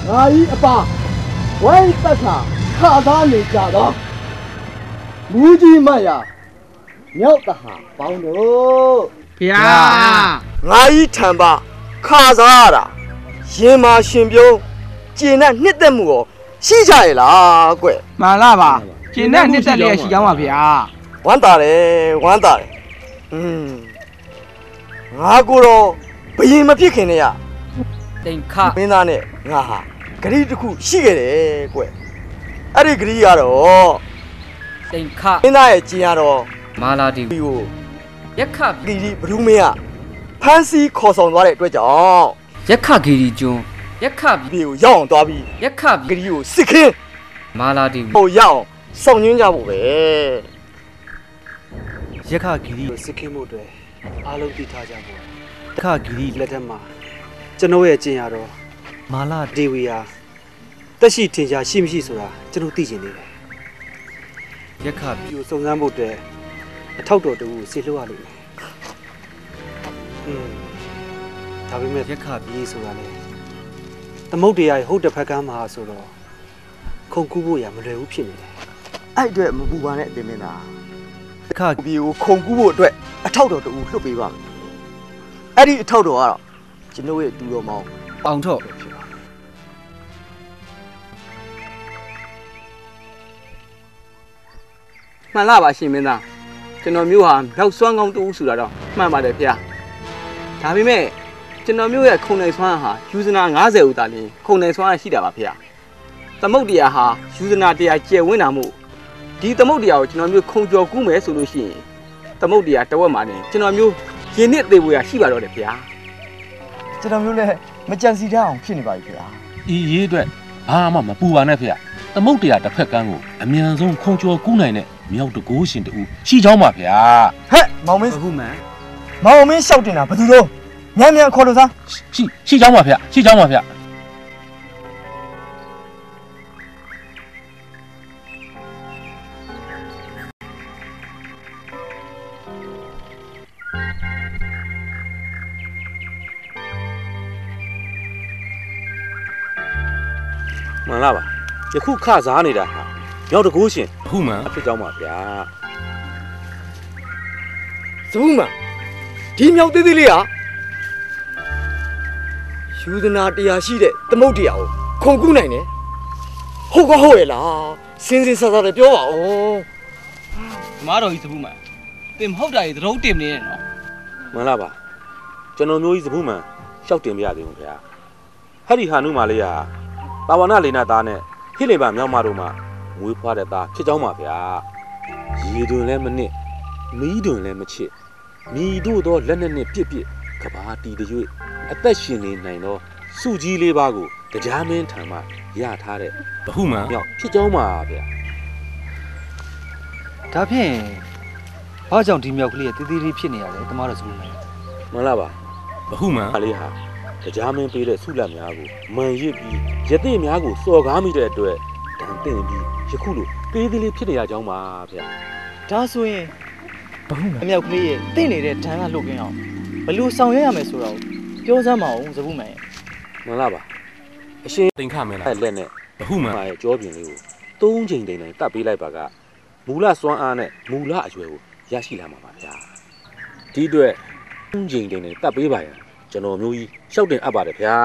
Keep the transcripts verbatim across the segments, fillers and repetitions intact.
ငါကြီးအပါဝိုင်းတက်ခါခါသားနေကြတော့မူးကြီးမတ်ရမြောက်တဟာပေါင်းတို့ဗျာငါကြီးထံပါခါစားရတာရင်မာရှင်ပြုံးကျင်နဲ့နှစ်သက်မှုရောရှိကြရလားကွမှန်လားပါကျင်နဲ့နှစ်သက်လည်းရှိကြောင်းပါဗျာဝမ်းသာတယ်ဝမ်းသာတယ်อืมငါကိုတော့ဘယင်မဖြစ်ခင်တည်းကတိန်ခမင်းသားနဲ့ငါဟာဂရီတစ်ခုရှိခဲ့တယ်ကွအဲ့ဒီဂရီကတော့တိန်ခမင်းသားရဲ့ကျင်ရတော့မာလာတီကိုရက်ခဂီရီဘလူးမင်းကဖမ်းဆီးခေါ်ဆောင်သွားတဲ့အတွက်ကြောင့်ရက်ခဂီရီကျွန်းရက်ခပြီးကိုရောက်အောင်သွားပြီးရက်ခဂရီကိုစစ်ခင်းမာလာတီဟိုရောက်အောင်စောင့်ညွှန်းကြဖို့ပဲရက်ခဂီရီကိုစစ်ခင်းမှုအတွက်အားလုံးသိထားကြဖို့ရက်ခဂီရီလက်ထက်မှာကျွန်တော်ရဲ့ကျင်ရတော့မာလာဒေဝီယာတက်ရှိထင်ရှားရှိမရှိဆိုတာကျွန်တော်သိချင်နေတယ်ရက်ခပြိုစုံစမ်းဖို့အတွက်အထောက်တော်တူကိုဆေလွှတ်ရလို့อืมဒါပေမဲ့ရက်ခပြေးဆိုတာလေသမုတ်တရားရဲ့ဟုတ်တစ်ဖက်ကမ်းမှာဆိုတော့ခုန်ကူးဖို့ရမလွယ်ဘူးဖြစ်နေတယ်အဲ့အတွက်မပူပါနဲ့အတင်မင်းသားရက်ခပြေးကိုခုန်ကူးဖို့အတွက်အထောက်တော်တူလွှတ်ပေးပါမယ်အဲ့ဒီအထောက်တော်ကတော့ကျွန်တော်ရဲ့တူတော်မောင်ပေါင်ထော့ဖြစ်ပါမှန်လားပါရှင်မင်းသားကျွန်တော်မျိုးဟာနောက်စွမ်းကောင်းတူဆိုတာတော့မှန်ပါတယ်ဗျာဒါပေမဲ့ကျွန်တော်မျိုးရဲ့ခုံနယ်စွမ်းဟာယူဇနာ၅၀ဦးသာလျှင်ခုံနယ်စွမ်းရှိတာပါဗျာသမုတ်တရားဟာယူဇနာတရားကျယ်ဝန်းတာမို့ဒီသမုတ်တရားကိုကျွန်တော်မျိုးခုံကျော်ကူးမယ်ဆိုလို့ရှိရင်သမုတ်တရားတဝက်မှာနေကျွန်တော်မျိုးရင်းနှစ်သေးဖို့ရရှိပါတော့တယ်ဗျာကျွန်တော်မျိုးလည်းမကြံစီတတ်အောင်ဖြစ်နေပါပြီဗျာဤရေးအတွက်ဘာမှမပူပါနဲ့ဗျာသမုတ်တရားတစ်ဖက်ကန်းကိုအမြန်ဆုံးခုံကျော်ကူးနိုင်တဲ့မြောက်တကိုးရှင်တူရှိချောင်းပါဗျာဟဲ့မောင်မင်းအခုမှန်မောင်မင်းရှောက်တင်တာဘယ်သူတော့ညံ့ညံ့ခေါ်လို့စားရှိရှိချောင်းပါဗျာရှိချောင်းပါဗျာမှန်လားပါယခုခစားနေတာဟာမြောက်တကိုးရှင်အခုမှအဖြစ်ကြောင်းပါဗျာဇဘူးမဒီမြောက်သေးသေးလေးဟာယူဇနာတရားရှိတဲ့သမုတ်တရားကိုခုံကူးနိုင်တယ်ဟုတ်ကောဟုတ်ရဲ့လားစင်းစင်းဆဆလည်းပြောပါဦးမားတော်ကြီးဇဘူးမတင်မဟုတ်တာကြီးသရုပ်တင်နေတယ်နော်မှန်လားပါကျွန်တော်မျိုးကြီးဇဘူးမရှောက်တင်ပြရသေးဘူးဗျာဟဲ့ဒီဟာနုမာလေးဟာပါဝနာလေနာသားနဲ့ခိလေပါမြောက်မတို့မှမွေးဖွားတဲ့သားဖြစ်ကြောင်းပါဗျာရေတွင်လည်းမနစ်မီးတွင်လည်းမချစ်မိတို့သောလက်နဲ့နဲ့ပြစ်ပြစ်ကဘာတီတရွေ့အသက်ရှင်နေနိုင်သောစုကြီးလေးပါးကိုတရားမင်းထံမှရထားတဲ့ဘဟုမှန်မြောက်ဖြစ်ကြောင်းပါဗျာဒါဖြင့်ဘာကြောင့်ဒီမြောက်ကလေးကတည်တည်လေးဖြစ်နေရလဲတမတော်ဆိုလို့မှန်လားပါဘဟုမှန်ကလေးဟာတရားမင်းပေးတဲ့ဆုလက်များကိုမန်ရစ်ပြီးရသေးများကိုစော်ကားမိတဲ့အတွက်တန်တင်ပြီးယခုလိုသေးသေးလေးဖြစ်နေရကြောင်းပါဗျာဒါဆိုရင်ဘဟုမှန်အမြောက်ကလေးရဲ့တင့်နေတဲ့ဓာန်ကလှုပ်ကင်းအောင်ဘလို့ဆောင်ရွက်ရမယ်ဆိုတော့ပြောစမ်းမအောင်ဇဘူးမှန်မှန်လားပါအရှင်တင်ခမင်းလားလက်နဲ့ဘဟုမှန်ရဲ့ကြောပြင်လေးကိုသုံးချိန်တိန်တိုင်တတ်ပေးလိုက်ပါကမူလစွမ်းအားနဲ့မူလအရွယ်ကိုရရှိလာမှာပါဗျာဒီအတွက်သုံးချိန်တိန်တိုင်တတ်ပေးပါရန်ကျွန်တော်မျိုးကြီးရှောက်တင်အပ်ပါတယ်ဗျာ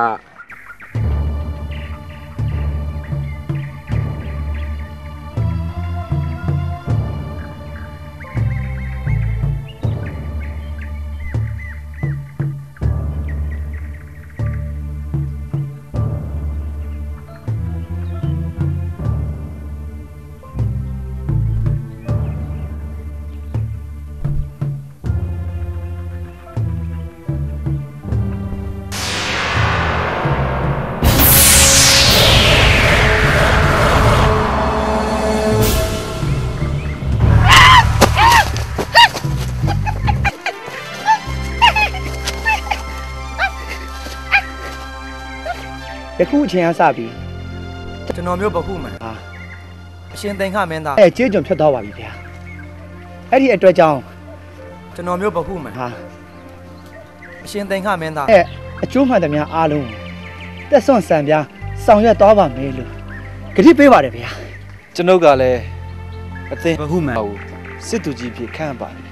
ယခုအချိန်ကစပြီးကျွန်တော်မျိုးဘခုမှန်ဟာအရှင်သင်္ခမင်းသားအဲကျေးကျွန်ဖြတ်သွားပါပြီဗျာအဲ့ဒီအတွက်ကြောင့်ကျွန်တော်မျိုးဘခုမှန်ဟာအရှင်သင်္ခမင်းသားအဲအကျိုးမှန်သမျှအားလုံးတက်ဆွန့်ဆံပြားဆောင်ရွက်သွားပါမယ်လို့ကတိပေးပါတယ်ဗျာကျွန်ုပ်ကလည်းအသင်ဗဟုမှန်ကိုစစ်သူကြီးဖြစ်ခန့်ပါတယ်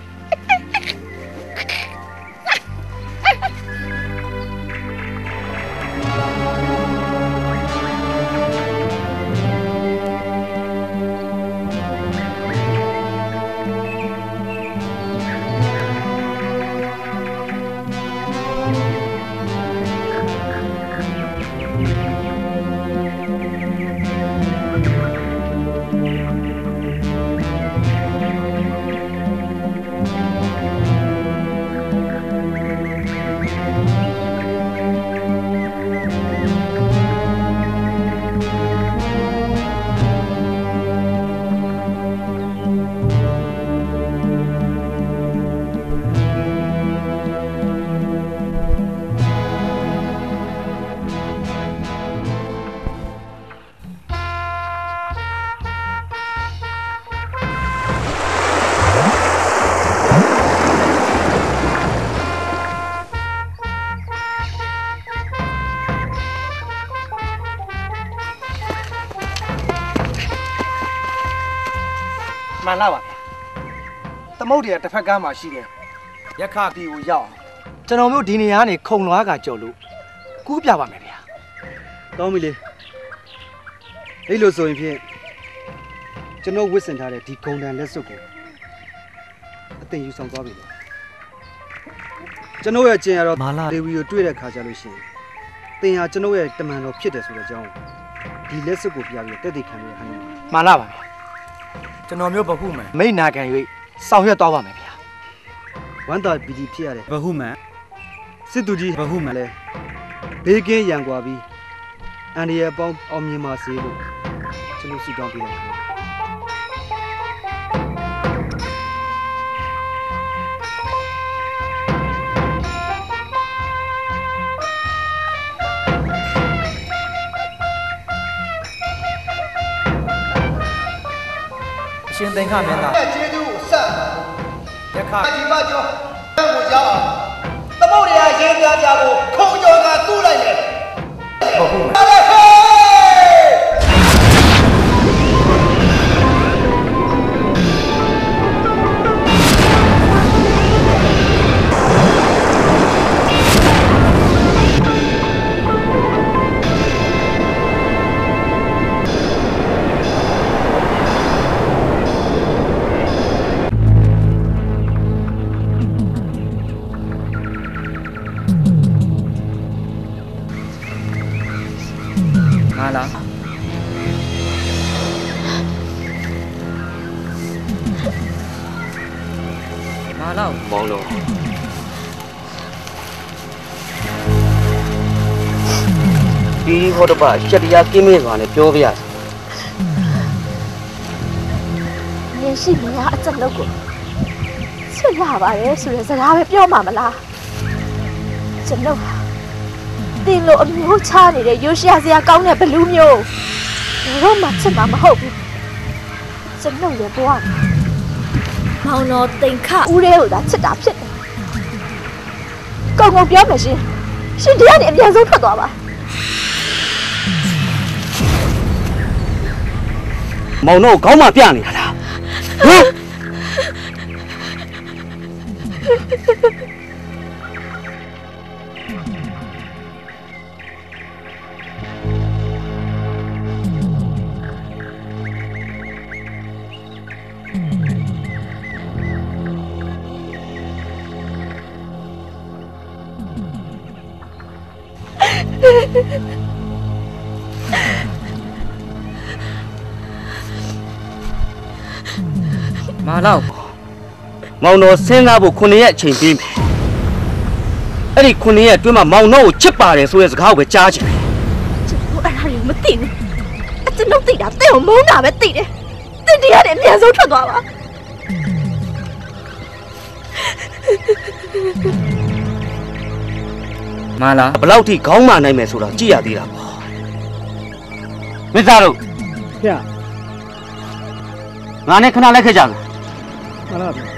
မှန်လားပါဗျာသမုတ်တွေကတစ်ဖက်ကမ်းမှာရှိတယ်ရက်ခတီကိုရောက်အောင်ကျွန်တော်မျိုးဒီနေရာကနေခုံလွားကကြော်လို့ကူးပြပါမယ်ဗျာကောင်းပြီလေအဲ့လိုဆိုရင်ဖြင့်ကျွန်တော်ဝစ်စင်ထားတဲ့ဒီဂုံတန်လက်စွပ်ကိုအသိယူဆောင်သွားပြီလေကျွန်တော်ရဲ့ကျင်ရတော့မာလာဒေဝီကိုတွေ့တဲ့ခါကျလို့ရှိရင်တင်ဟာကျွန်တော်ရဲ့တမန်တော်ဖြစ်တယ်ဆိုတဲ့အကြောင်းဒီလက်စွပ်ကိုပြပြီးတက်တည်ခံရတဲ့ဟာမျိုးမှန်လားပါဗျာကျွန်တော်မျိုးဗဟုမှန်မိတ်နာခံ၍ဆောင်ရွက်သွားပါမယ်ဗျာဝမ်းသာပီတိဖြစ်ရတဲ့ဗဟုမှန်စစ်သူကြီးဗဟုမှန်လဲဘေးကင်းရန်ကွာပြီးအန္တရာယ်ပေါင်းအောင်မြင်ပါစေလို့ကျွန်တော်ဆုတောင်းပေးလိုက်ပါရှင်သင်္ခမင်းသားကျေးဇူးကိုစက်ရခဒီမကျော်ဘက်ကိုရောက်အောင်သမုတ်ရရေးပြပြကိုခုံကျော်ကတူးလိုက်တယ်ဟုတ်ဘူးမောင်လို့ဒီဟောတပါရှက်တရားကင်းမင်းစွာနဲ့ပြောပြရစီနင်ရှိမလားအချက်လောက်ကိုချစ်လာပါတယ်ဆိုတဲ့စကားပဲပြောမှာမလားကျွန်တော်တင်လို့အမျိုးချနေတဲ့ရိုးရှာစရာကောင်းတဲ့ဘလူးမျိုးတော့မှချစ်မှာမဟုတ်ဘူးကျွန်တော်ရဲ့ဘဝမောင်တော်တိမ်ခဦးရဲကိုသာချစ်တာဖြစ်တယ်။ကောင်းကောင်းပြောမယ်ရှင်။ရှင်တရားနဲ့အမြန်ဆုံးထွက်သွားပါ။မောင်တို့ခေါင်းမပြနေတာလား။ဟမ်မာလောက်မောင်တော်စဉ်းစားဖို့ခုနှစ်ရက်အချိန်ပေးမယ်အဲ့ဒီခုနှစ်ရက်အတွင်းမှာမောင်တော်ကိုချစ်ပါတယ်ဆိုတဲ့စကားကိုပဲကြားချင်တယ်ကျွန်တော်အဲ့ဒါကိုမသိဘူးအကျွန်ုပ်သိတာတဲ့ကိုမုန်းတာပဲသိတယ်တင်တရားနဲ့အမြန်ဆုံးထွက်သွားပါမာလာဘလောက်ထိခေါင်းမာနိုင်မယ်ဆိုတော့ကြည့်ရသေးတာပေါ့မင်းသားတို့ဗျာငါနဲ့ခဏလိုက်ခဲ့ကြမယ်မှန်ပါဗျာ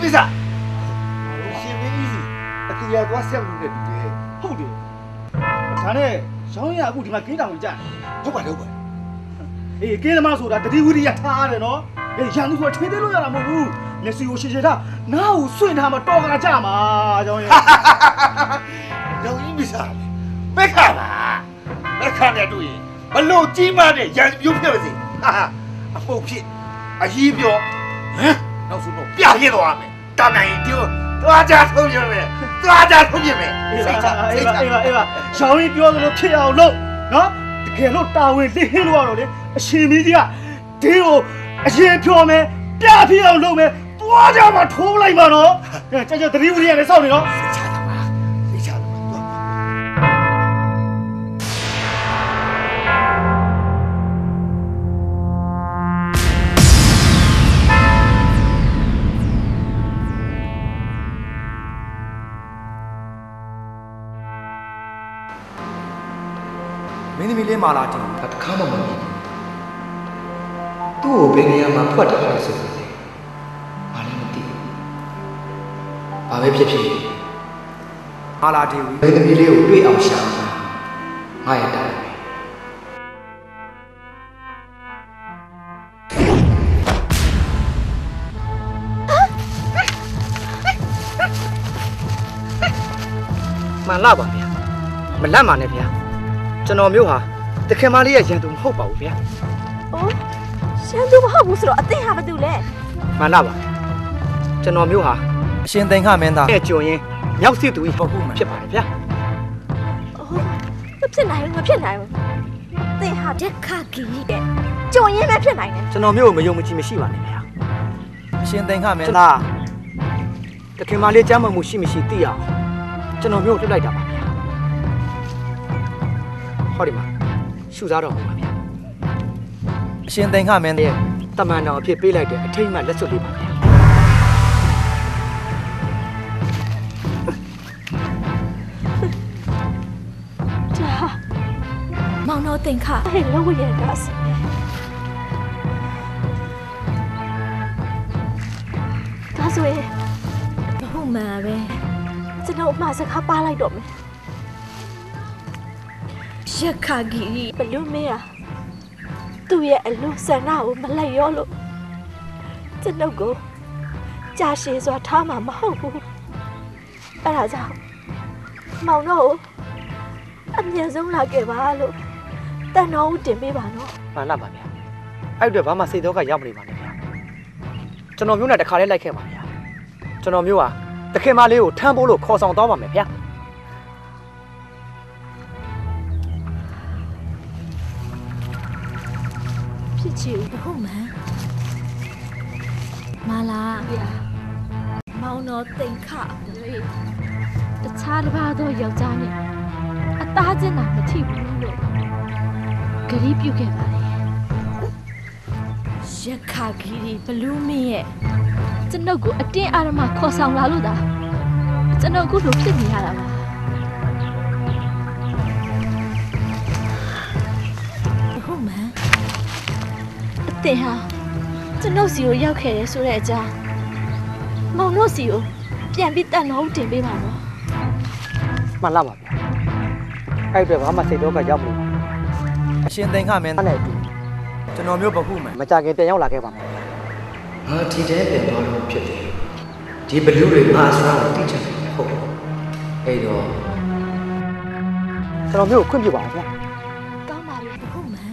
没啥。新兵意思，啊，今夜多想路的对不？ ဟုတ်တယ်ဒါနဲ့ရောင်းရအခုဒီမှာဂိမ်းတောင်ကြီးကြာဟုတ်ပါဟုတ်ပါအေးကင်းသမားဆိုတာတတိဝိရိယထားရတယ်နော်အေးရန်သူကထွေးသေးလို့ရတာမဟုတ်ဘူးမျက်စိကိုရှည်ရှည်ထားနားကိုစွန့်ထားမှတော်ကကြမှာကြောင်းရဲ့ရောင်း没啥，别看了，别看那对，我老鸡妈的人有票子，哈哈，啊不骗，啊一票，嗯，老叔说别黑多没，当然一丢，多家同学们，多家同学们， အေးပါအေးပါအေးပါအေးပါရှောင်းကြီးပြောသလိုဖြစ်အောင်လုပ်နော်တကယ်လို့တာဝန်သိဟင်းလို့ရတော့လေအရှင်မီးကြီးကဒီကိုအရင်ဖြော်မယ်ပြဖြစ်အောင်လုပ်မယ်သွားကြမှာထိုးလိုက်ပါနော်ကြကြတတိဝိရိယနဲ့စောင့်နေနော်谁家的嘛？谁家的嘛？ မင်းသမီးလေးမာလာတင်ကတခါမှမမြင်သူ့ကိုဘယ်နေရာမှာဖွက်ထားလဲဆိုတော့ဘာလည်းမသိဘူးဘာပဲဖြစ်ဖြစ်မာလာတင်မင်းသမီးလေးကိုတွေ့အောင်ရှာငါရတာမှန်လားပါဗျာမလန့်ပါနဲ့ဗျာကျွန်တော်မျိုးဟာတခင်မလေးရဲ့ရန်သူမဟုတ်ပါဘူးဗျာ။အိုးရန်သူမဟုတ်ဘူးဆိုတော့အသင်ဟာဘာတူလဲ။မှန်လားပါ။ကျွန်တော်မျိုးဟာအရှင်သင်္ခမင်းသားရဲ့ကျွန်ရင်မြောက်စစ်သူကြီးဟုတ်ဘူးဖြစ်ပါတယ်ဗျာ။အိုးမဖြစ်နိုင်ဘူးမဖြစ်နိုင်ဘူး။သင်ဟာတက်ခါကြီးတဲ့ကျွန်ရင်ပဲဖြစ်နိုင်တယ်။ကျွန်တော်မျိုးကိုမယုံမကြည်မရှိပါနဲ့ဗျာ။အရှင်သင်္ခမင်းသားတခင်မလေးကြားမှမှုရှိမရှိသိအောင်ကျွန်တော်မျိုးကိုလွှတ်လိုက်တာပါဗျာ။ဟောဒီမှာရှုစားတော့မှာပါဗျာအရှင်သင်္ခမင်းရဲ့တမန်တော်အဖြစ်ပေးလိုက်တဲ့အထိတ်မှလက်စွပ်လေးပါဗျာဒါမောင်တော်သင်္ခအဲ့လောရတာစဒါဆိုရင်ဘုမှန်ပဲကျွန်တော်အမှားစကားပါလိုက်တော့မယ်ရခါကြီးဘလူးမေးတာသူ့ရဲ့အလူဆန္ဒကိုမလိုက်ရောလို့ကျွန်ုပ်ကိုကြာရှည်စွာထားမှာမဟုတ်ဘူးအဲ့ဒါကြောင့်မောင်တော့အမြဲဆုံးလာခဲ့ပါလို့တန်တော်ဦးတင်ပေးပါနော်မှန်လားပါဗျာအဲ့အတွက်ဘာမှစိတ်တော့ကရောက်မနေပါနဲ့ဗျာကျွန်တော်မျိုးနဲ့တခါလေးလိုက်ခဲ့ပါဗျာကျွန်တော်မျိုးဟာတခင်မလေးကိုထမ်းဖို့လို့ခေါ်ဆောင်သွားပါမယ်ဗျာဖြစ်ချင်ဘူးဟုတ်မှန်မလားဗျာမောင်တော်တိမ်ခလေတခြားတစ်ပါးသောယောက်ျားနဲ့အသားချင်းတာမထိဘူးလို့ဂရီးပြုတ်ခဲ့ပါလေရခါဂီရီဘလူးမင်းရဲ့ကျွန်ုပ်ကိုအတင်းအာရမခေါ်ဆောင်လာလို့သာကျွန်ုပ်အခုလိုဖြစ်နေရတာပါဟုတ်မှန်အတင်းဟာကျွန်ုပ်စီကိုရောက်ခဲ့တယ်ဆိုတဲ့အကြောင်းမောင်တို့စီကိုပြန်ပြီးတန်တော်တင်ပေးပါတော့မှန်လားပါဗျာအဲ့အတွက်ဘာမှစိတ်တော့ကရောက်မလို့အရှင်သင်္ခမင်းနဲ့အတူကျွန်တော်မျိုးပခုမယ်မကြခင်ပြန်ရောက်လာခဲ့ပါမယ်ငါဒီတဲပြန်သွားလို့ဖြစ်တယ်ဒီဘလူးတွေငါအစွမ်းကိုသိချင်တယ်ဟုတ်အဲ့တော့ကျွန်တော်မျိုးကိုခွင့်ပြုပါဗျာကောင်းပါပြီဟုတ်မှန်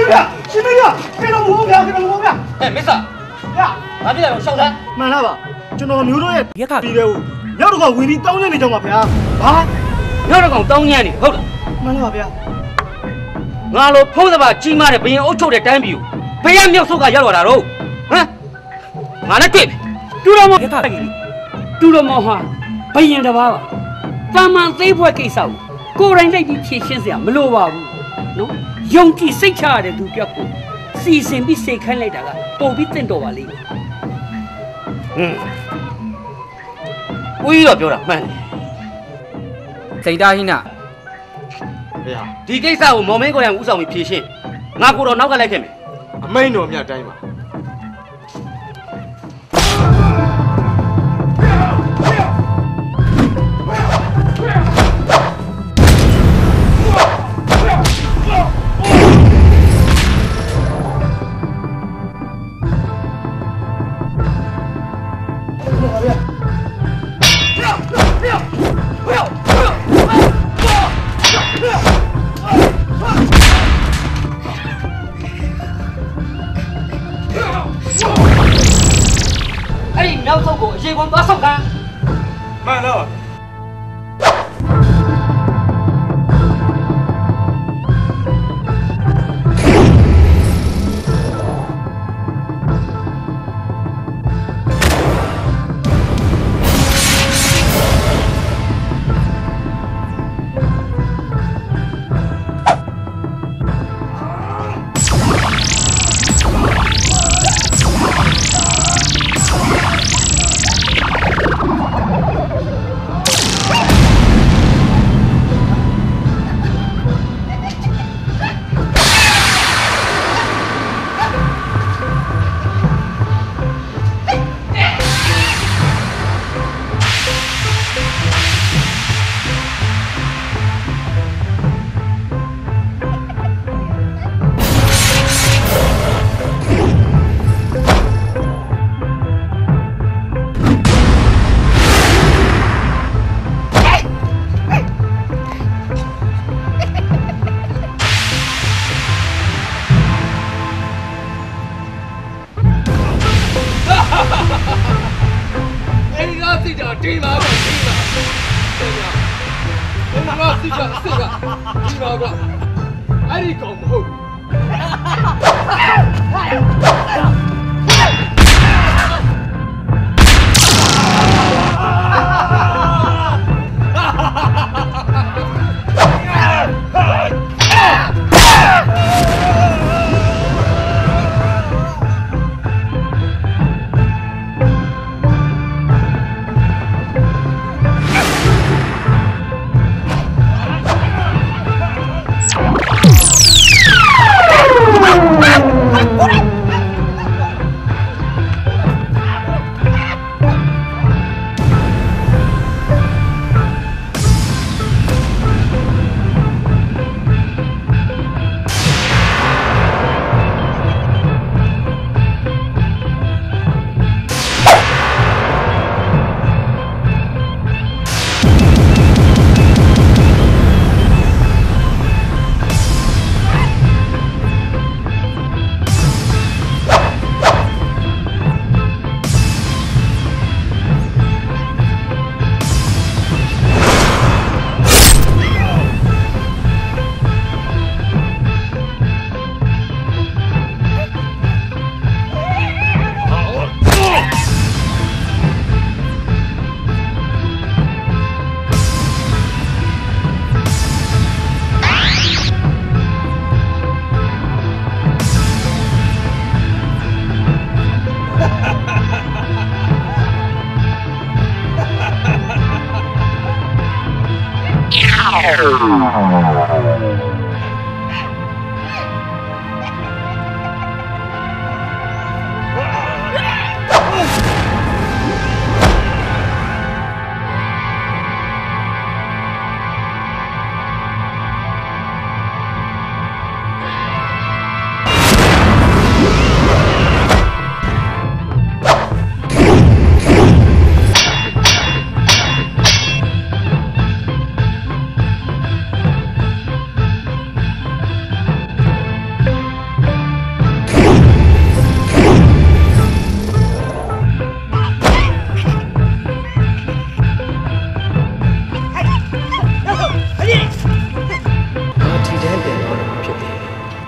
ရှင်မင်းကကဲတော့ဘောဗျာကဲတော့ဘောဗျာ哎，没事。 呀哪里来？小三。 မှန်လားပါကျွန်တော်မျိုးတို့ရဲ့ရက်ကပြီးတယ်ကိုရောက်တော့ဝင်ပြီးတောင်းနေနေကြပါဗျာဟာနောက်တော့ကောင်တောင်းညံ့နေဟုတ်လားမှန်ပါဗျာငါလိုဖုံးသဘာကြီးမားတဲ့ဘရင်အုပ်ချုပ်တဲ့တိုင်းပြည်ကိုဘယ်ရမြောက်ဆုတ်ကရောက်လာတာတော့ဟမ်ငါနဲ့တွေ့ပြီတူတော်မောတူတော်မောဟာဘရင်တစ်ပါးပါတာမန်သေးဖွဲ့ကိစ္စကိုကိုယ်တိုင်လိုက်ပြီးဖြည့်ရှင်းစရာမလိုပါဘူးနော်ယုံကြည်စိတ်ချရတဲ့သူပြောက်ကိုစီစဉ်ပြီးစိတ်ခိုင်းလိုက်တာကပို့ပြီးတင့်တော်ပါလိမ့်မယ်ဟွန်းဦးကြီးတော့ပြောတာမှန်တယ်စိတ်သားဟိနာဗျာဒီကိစ္စကိုမော်မင်းကိုရံဦးဆောင်ပြီးဖြည့်ရှင်းငါကိုတော့နောက်ကလိုက်ခဲ့မယ်အမိန်တော်မြတ်တိုင်းပါနောက်ဆုံးကိုအရေးကုန်သွားဆောက်ကမ်းမှန်တော့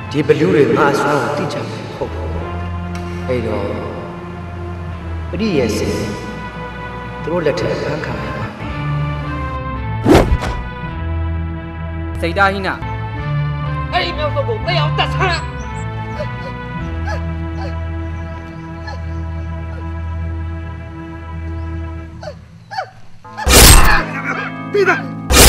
ဒီဘလူးတွေငါအစွမ်းကိုသိချင်တယ်ဟုတ်အဲ့တော့ပရိယေစင်သူတို့လက်ထက်ဖန်ခံရပါမယ်စိတ်သားဟိနာအဲ့ဒီမျိုးစုပ်ကိုသိအောင်တတ်ဆန်းပြီးသား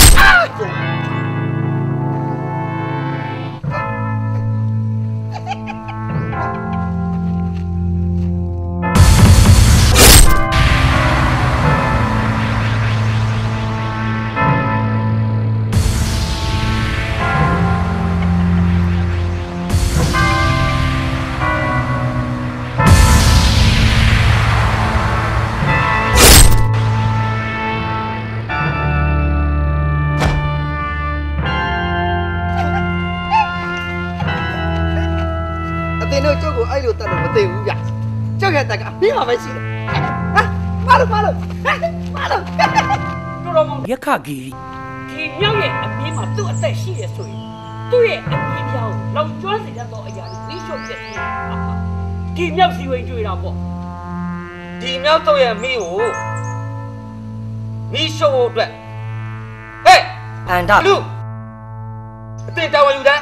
တက်ကပြီးမှာပဲရှိတယ်ဟာမာလို့မာလို့မာလို့တော်တော်မောင်ရက်ခဂီဒီမြောက်ရဲ့အမင်းမှာသူ့အသက်ရှိတယ်ဆိုရင်သူ့ရဲ့အမင်းပြောင်းလောင်ကျွမ်းစေတတ်သောအရာတွေပြီးရှုပ်ဖြစ်နေဒီမြောက်စီဝင်ကြွေတာပေါ့ဒီမြောက်တော့ရဲ့မင်းကိုမီးရှုပ်ဖို့အတွက်ဟဲ့အန်တာလူအတေတော်ဝင်ယူတယ်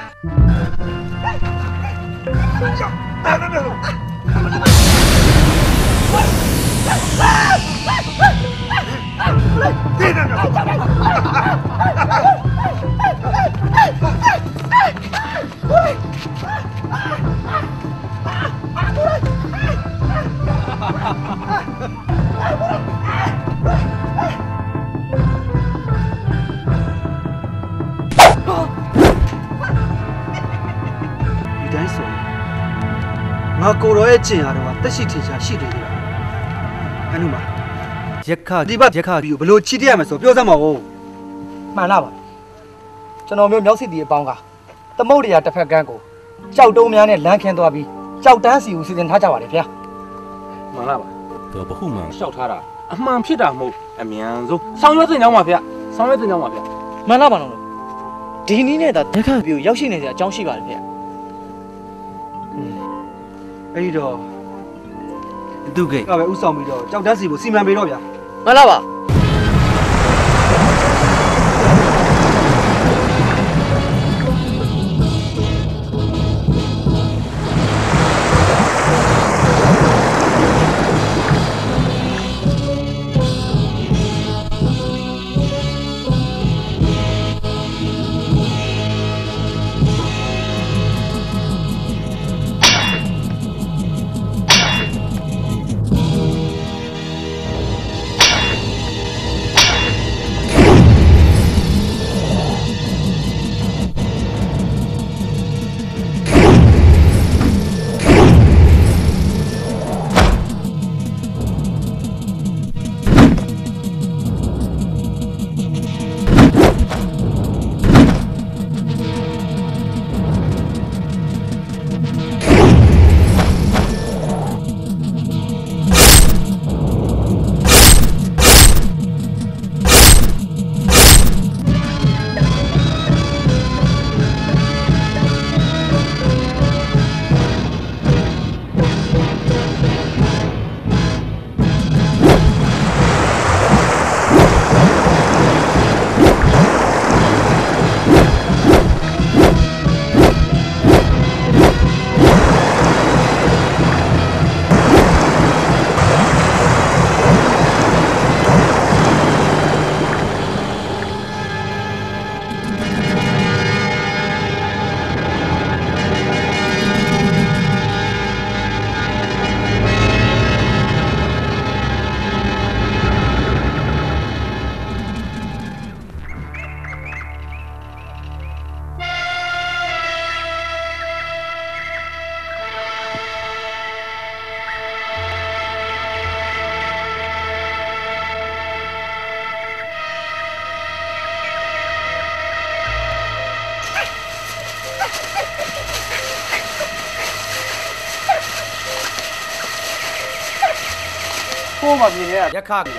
အာမမေငါကိုတော်ရဲ့ကျင်ရတော့တက်ရှိထင်ရှားရှိတယ်ကွာအနုမရက်ခဒီဘရက်ခပြီးဘလို့ချီတရမယ်ဆိုပြောစမ်းပါဦးမှန်လားပါကျွန်တော်မျိုးမြောက်စစ်တီအပေါင်းကသမုတ်တရားတစ်ဖက်ကန်းကိုကြောက်တုံးများနဲ့လမ်းခင်းသွားပြီးကြောက်တန်းစီကိုစီစဉ်ထားကြပါတယ်ဗျာမှန်လားပါတော့ဘခုမှရှောက်ထားတာအမှန်ဖြစ်တာမဟုတ်အမြန်ဆုံးဆောင်ရွက်တင်ကြောင်းပါဗျာဆောင်ရွက်တင်ကြောင်းပါဗျာမှန်လားပါတော့ဒီနည်းနဲ့ဒါရက်ခပြီးရောက်ရှိနေတဲ့အကြောင်းရှိပါတယ်ဗျာအဲ့ဒီတော့သူကိကပဲဥဆောင်ပြီးတော့ကြောက်တန်းစီကိုစီမံပေးတော့ဗျာမှန်လားပါကိုမှမြင်ရရက်ခပြီ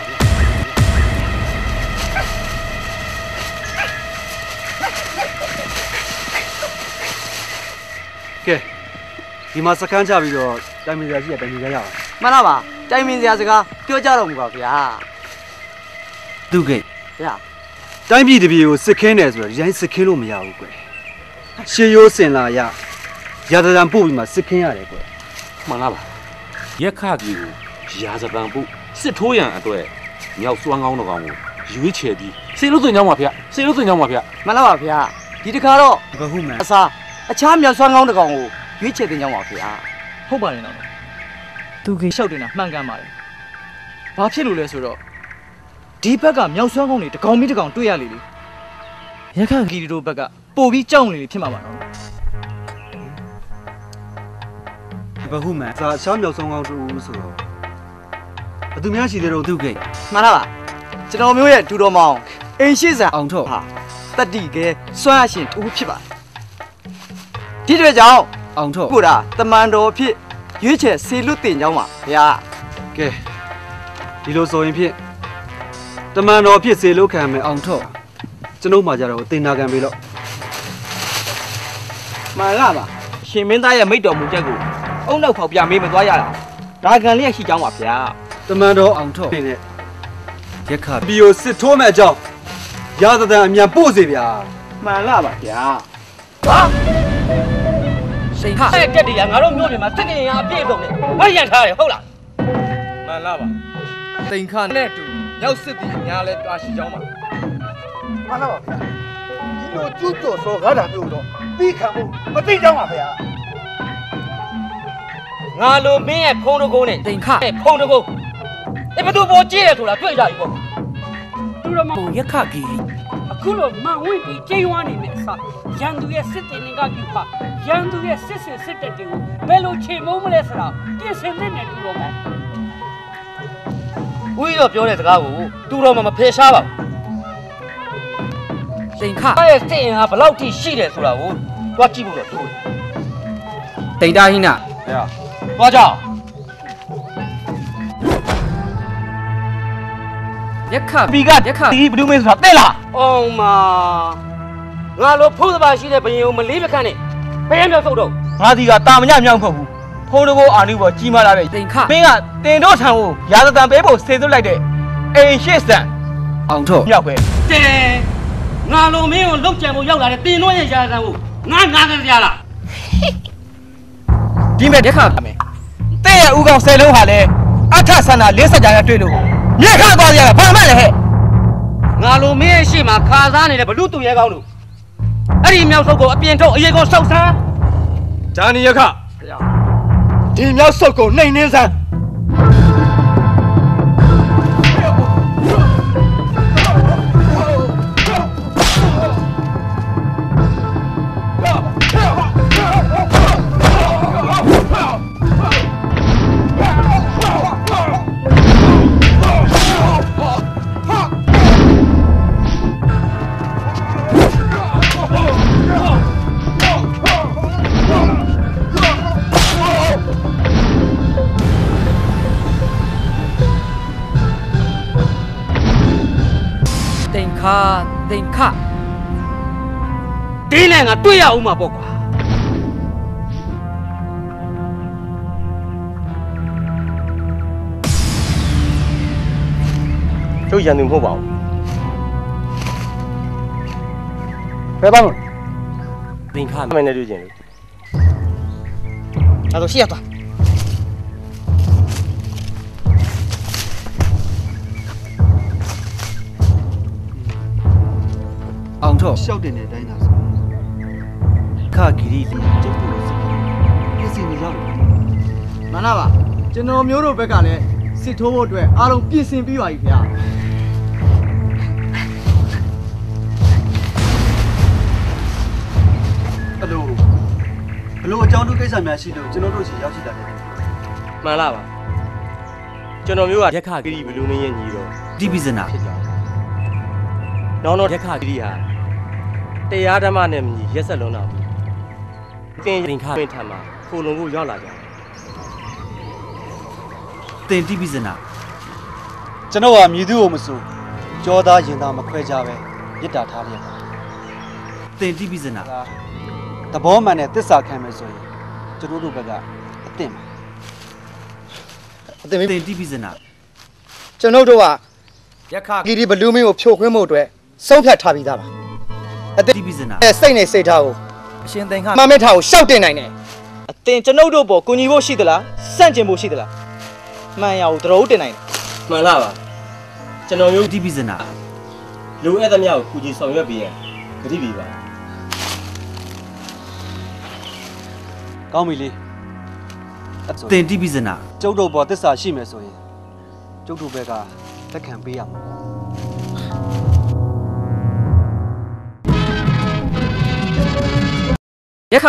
ကဲဒီမှာစခန်းချပြီးတော့တိုင်မင်စရာရှိရတိုင်မင်စရာရအောင်မှန်လားပါတိုင်မင်စရာစကားပြောကြတော့မူပါဗျာသူကိတ်ဗျာတိုင်းပြည်တပြည်ကိုစစ်ခင်းတယ်ဆိုတော့ဒီတိုင်းစစ်ခင်းလို့မရဘူးကွယ်ရှေးရိုးစင်လာရရာဇသံပို့ပြီးမှစစ်ခင်းရတယ်ကွယ်မှန်လားပါရက်ခကြီးကိုရာဇပံပုစစ်ထိုးရန်အတွက်မြောက်စွမ်းကောင်းတော်ကောင်ကိုရွေးချယ်ပြီးစေလို့သွင်းကြောင်းပါဗျစေလို့သွင်းကြောင်းပါဗျမှန်လားပါဗျာဒီတခါတော့ဘဟုမှန်အစားအခြားမြောက်ဆွမ်းကောင်းတစ်ကောင်ကိုရွေးချယ်တင်ကြောင်းပါဗျာဟုတ်ပါတယ်နော်သူကြီးရှောက်တင်တာမှန်ကန်ပါတယ်ဘာဖြစ်လို့လဲဆိုတော့ဒီဘက်ကမြောက်ဆွမ်းကောင်းတွေတကောင်ပြီးတကောင်တွေ့ရလေလေရခန့်ဂီတို့ဘက်ကပို့ပြီးကြောက်နေလေဖြစ်မှာပါနော်ဘဟုမှန်စာရှောင်းမြောက်ဆုံးကောင်းတူဆိုတော့ဘသူများရှိသေးတော့သူကိတ်မှန်လားပါကျွန်တော်မျိုးရဲ့ဒူတော်မောင်အိမ်ရှိစံအောင်ထုတ်ဟာတတိကဲစွမ်းရရှင်တူဖြစ်ပါတယ်ဒီတွေ့ကြောင့်အောင်ထုတ်ကိုတာတမန်တော်ဖြစ်ရွေးချယ်စေလွတ်တင်ကြောင်းပါဗျာကဲဒီလိုဆိုရင်ဖြင့်တမန်တော်ဖြစ်စေလို့ခံမယ်အောင်ထုတ်ကျွန်ုပ်မှကြတော့တင်နာခံပေးတော့မှန်လားပါရှင်မင်းသားရဲ့မိတ်တော်မူချက်ကိုအုံနောက်ဖောက်ပြမေးမသွားရတာဒါကန်လေးရှိကြောင်းပါဗျာတမန်တော်အောင်ထုတ်နဲ့ရက်ခဘီယိုစစ်ထိုးမဲ့အကြောင်းရာဇသံအမြန်ပို့စေဗျာမှန်လားပါဗျာဟာစိန်ခအဲ့တက်တွေကငါတို့မျိုးတွေမှာစစ်ကင်ရအပြည့်စုံနဲ့ဝိုင်းရထားတယ်ဟုတ်လားမှန်လားပါတိန်ခါနဲ့တူရောက်စစ်တီအများလဲတွားရှိကြောင်းပါမှန်လားပါဗျာဒီလိုကျူးကျော်စော်ကားတာမျိုးတော့ပြီးခံဖို့မသိကြပါဗျာငါလိုမင်းရဲ့ဖုံးတကုန်းနဲ့စိန်ခရဲ့ဖုံးတကုန်းအဲ့ဘသူပေါ်ကြည့်ရဆိုတာတွေ့ကြပြီပေါ့သူတို့မရက်ခကြီးအခုလိုမန်ဝင့်ပြီးကျင်းဝါနေတဲ့အစားရန်သူရဲ့စစ်တင်တွေကပြပါရန်သူရဲ့စစ်စစ်စစ်တက်တွေကိုဘယ်လိုချေမုန်းမလဲဆိုတာပြင်ဆင်နေတယ်တူတော့မယ်ဦးကြီးတော့ပြောတဲ့စကားကိုသူတော်မှမဖယ်ရှားပါဘူးစိန်ခရဲ့စစ်ရင်ဟာဘလောက်ထိရှိတယ်ဆိုတာကိုတွားကြည့်ဖို့တော့တို့တိတ်တာဟိနာဟဲ့တွားကြရက်ခပီကရက်ခဒီဘယ်သူမင်းဆိုတာတဲ့လားအောင်မငါလိုဖုံးသဘာရှိတဲ့ဘယင်ကိုမလေးမခန့်နဲ့ဘယ်မျိုးဆုပ်တော့ငါဒီကတာမညမြောက်မဟုတ်ဘူးဖုံးတဘောအာနုဘောကြီးမားလာတဲ့တိန်ခမင်းကတင်တို့ထံကိုရာဇသံပေးဖို့စေသွတ်လိုက်တဲ့အိမ်ရှိစံအောင်ထုတ်မြောက်ပဲတဲငါလိုမင်းကိုလောက်ကြံဖို့ရောက်လာတဲ့တင်တို့ရဲ့ရာဇသံကိုငါနာကြကြလားဒီမဲ့ရက်ခမယ်တဲ့ရဲ့ဦးကောင်ဆယ်လုံးဟာလဲအထဆန္ဒ၄၀ကြာနဲ့တွေ့လို့မြက်ခသွားကြတာဘာမှလည်းဟဲ့ငါလိုမင်းရဲ့ရှေ့မှာခါစားနေတဲ့ဘလူတူရဲကောင်းတို့အဲ့ဒီမြောက်ဆုပ်ကိုအပြင်ထုတ်အရေးကိုစောက်ဆန်းဂျာနီရက်ခဒီမြောက်ဆုပ်ကိုနှိမ်နှင်းစမ်းတိန်ခတိန်ခတင်းနဲ့ငါတွေ့ရအောင်မှာပေါ့ကွာတို့ရန်သူမဟုတ်ပါဘူးဘယ်ပါမလဲတိန်ခမင်းနဲ့တွေ့ချင်းလေအဲ့တော့ရှေ့ရသွားအောင်ထုတ်ရှောက်တင်တဲ့အတိုင်းသာဆိုခဂီရီလေးကျုပ်တို့စီပြင်စီနေကြလို့မှန်လားပါကျွန်တော်မျိုးတို့ဘက်ကလည်းစစ်ထိုးဖို့အတွက်အားလုံးပြင်ဆင်ပြီးပါပြီခင်ဗျာဘလို့ဘလို့အကြောင်းတို့ကိစ္စများရှိလို့ကျွန်တော်တို့စီရောက်ရှိတာလေမှန်လားပါကျွန်တော်မျိုးကရက်ခဂီရီဘလူးမင်းရဲ့ညီတော့ဒီပီဇနာဖြစ်ကြောင်းနောက်တော့ရက်ခဂီရီဟာတရားဓမ္မနဲ့မြည်ရက်ဆက်လုံးတော်မူတင်ရင်ခပင်ထံမှာခိုလုံဖို့ရောက်လာကြတယ်တင်ဒီပီဇနာကျွန်တော်ကမြည်သူ့ကိုမစိုးကြောသားရင်သားမခွဲကြပဲရစ်တာထားလျက်တင်ဒီပီဇနာသဘောမှန်တဲ့သစ္စာခံမယ်ဆိုရင်ကျွန်တော်တို့ဘက်ကအသင့်ပါအသင့်တင်တီးပြီးစနာကျွန်တော်တို့ကရက်ခဂီရီဘလူးမင်းကိုဖြိုခွင်းမှုအတွက်ဆုံးဖြတ်ထားပြီးသားပါအသင့်တီးပြီးစနာစိတ်နဲ့စိတ်ထားကိုအရှင်သင်္ခမမက်ထားကိုရှောက်တင်နိုင်တယ်အသင်ကျွန်တော်တို့ပေါ်ကိုညီဖို့ရှိသလားစန့်ကျင်ဖို့ရှိသလားမှန်ရအောင်တော်တင်နိုင်တယ်မှန်လားပါကျွန်တော်မျိုးတီးပြီးစနာလူအဲ့သမ ्या ကိုကူညီဆောင်ရွက်ပေးရင်ဂတိပြီပါကောင်းပြီလေတင်တီးပြီးစနာကျုပ်တို့ပေါ်သစ္စာရှိမယ်ဆိုရင်ကျုပ်တို့ဘက်ကလက်ခံပေးရမှာရက်ခ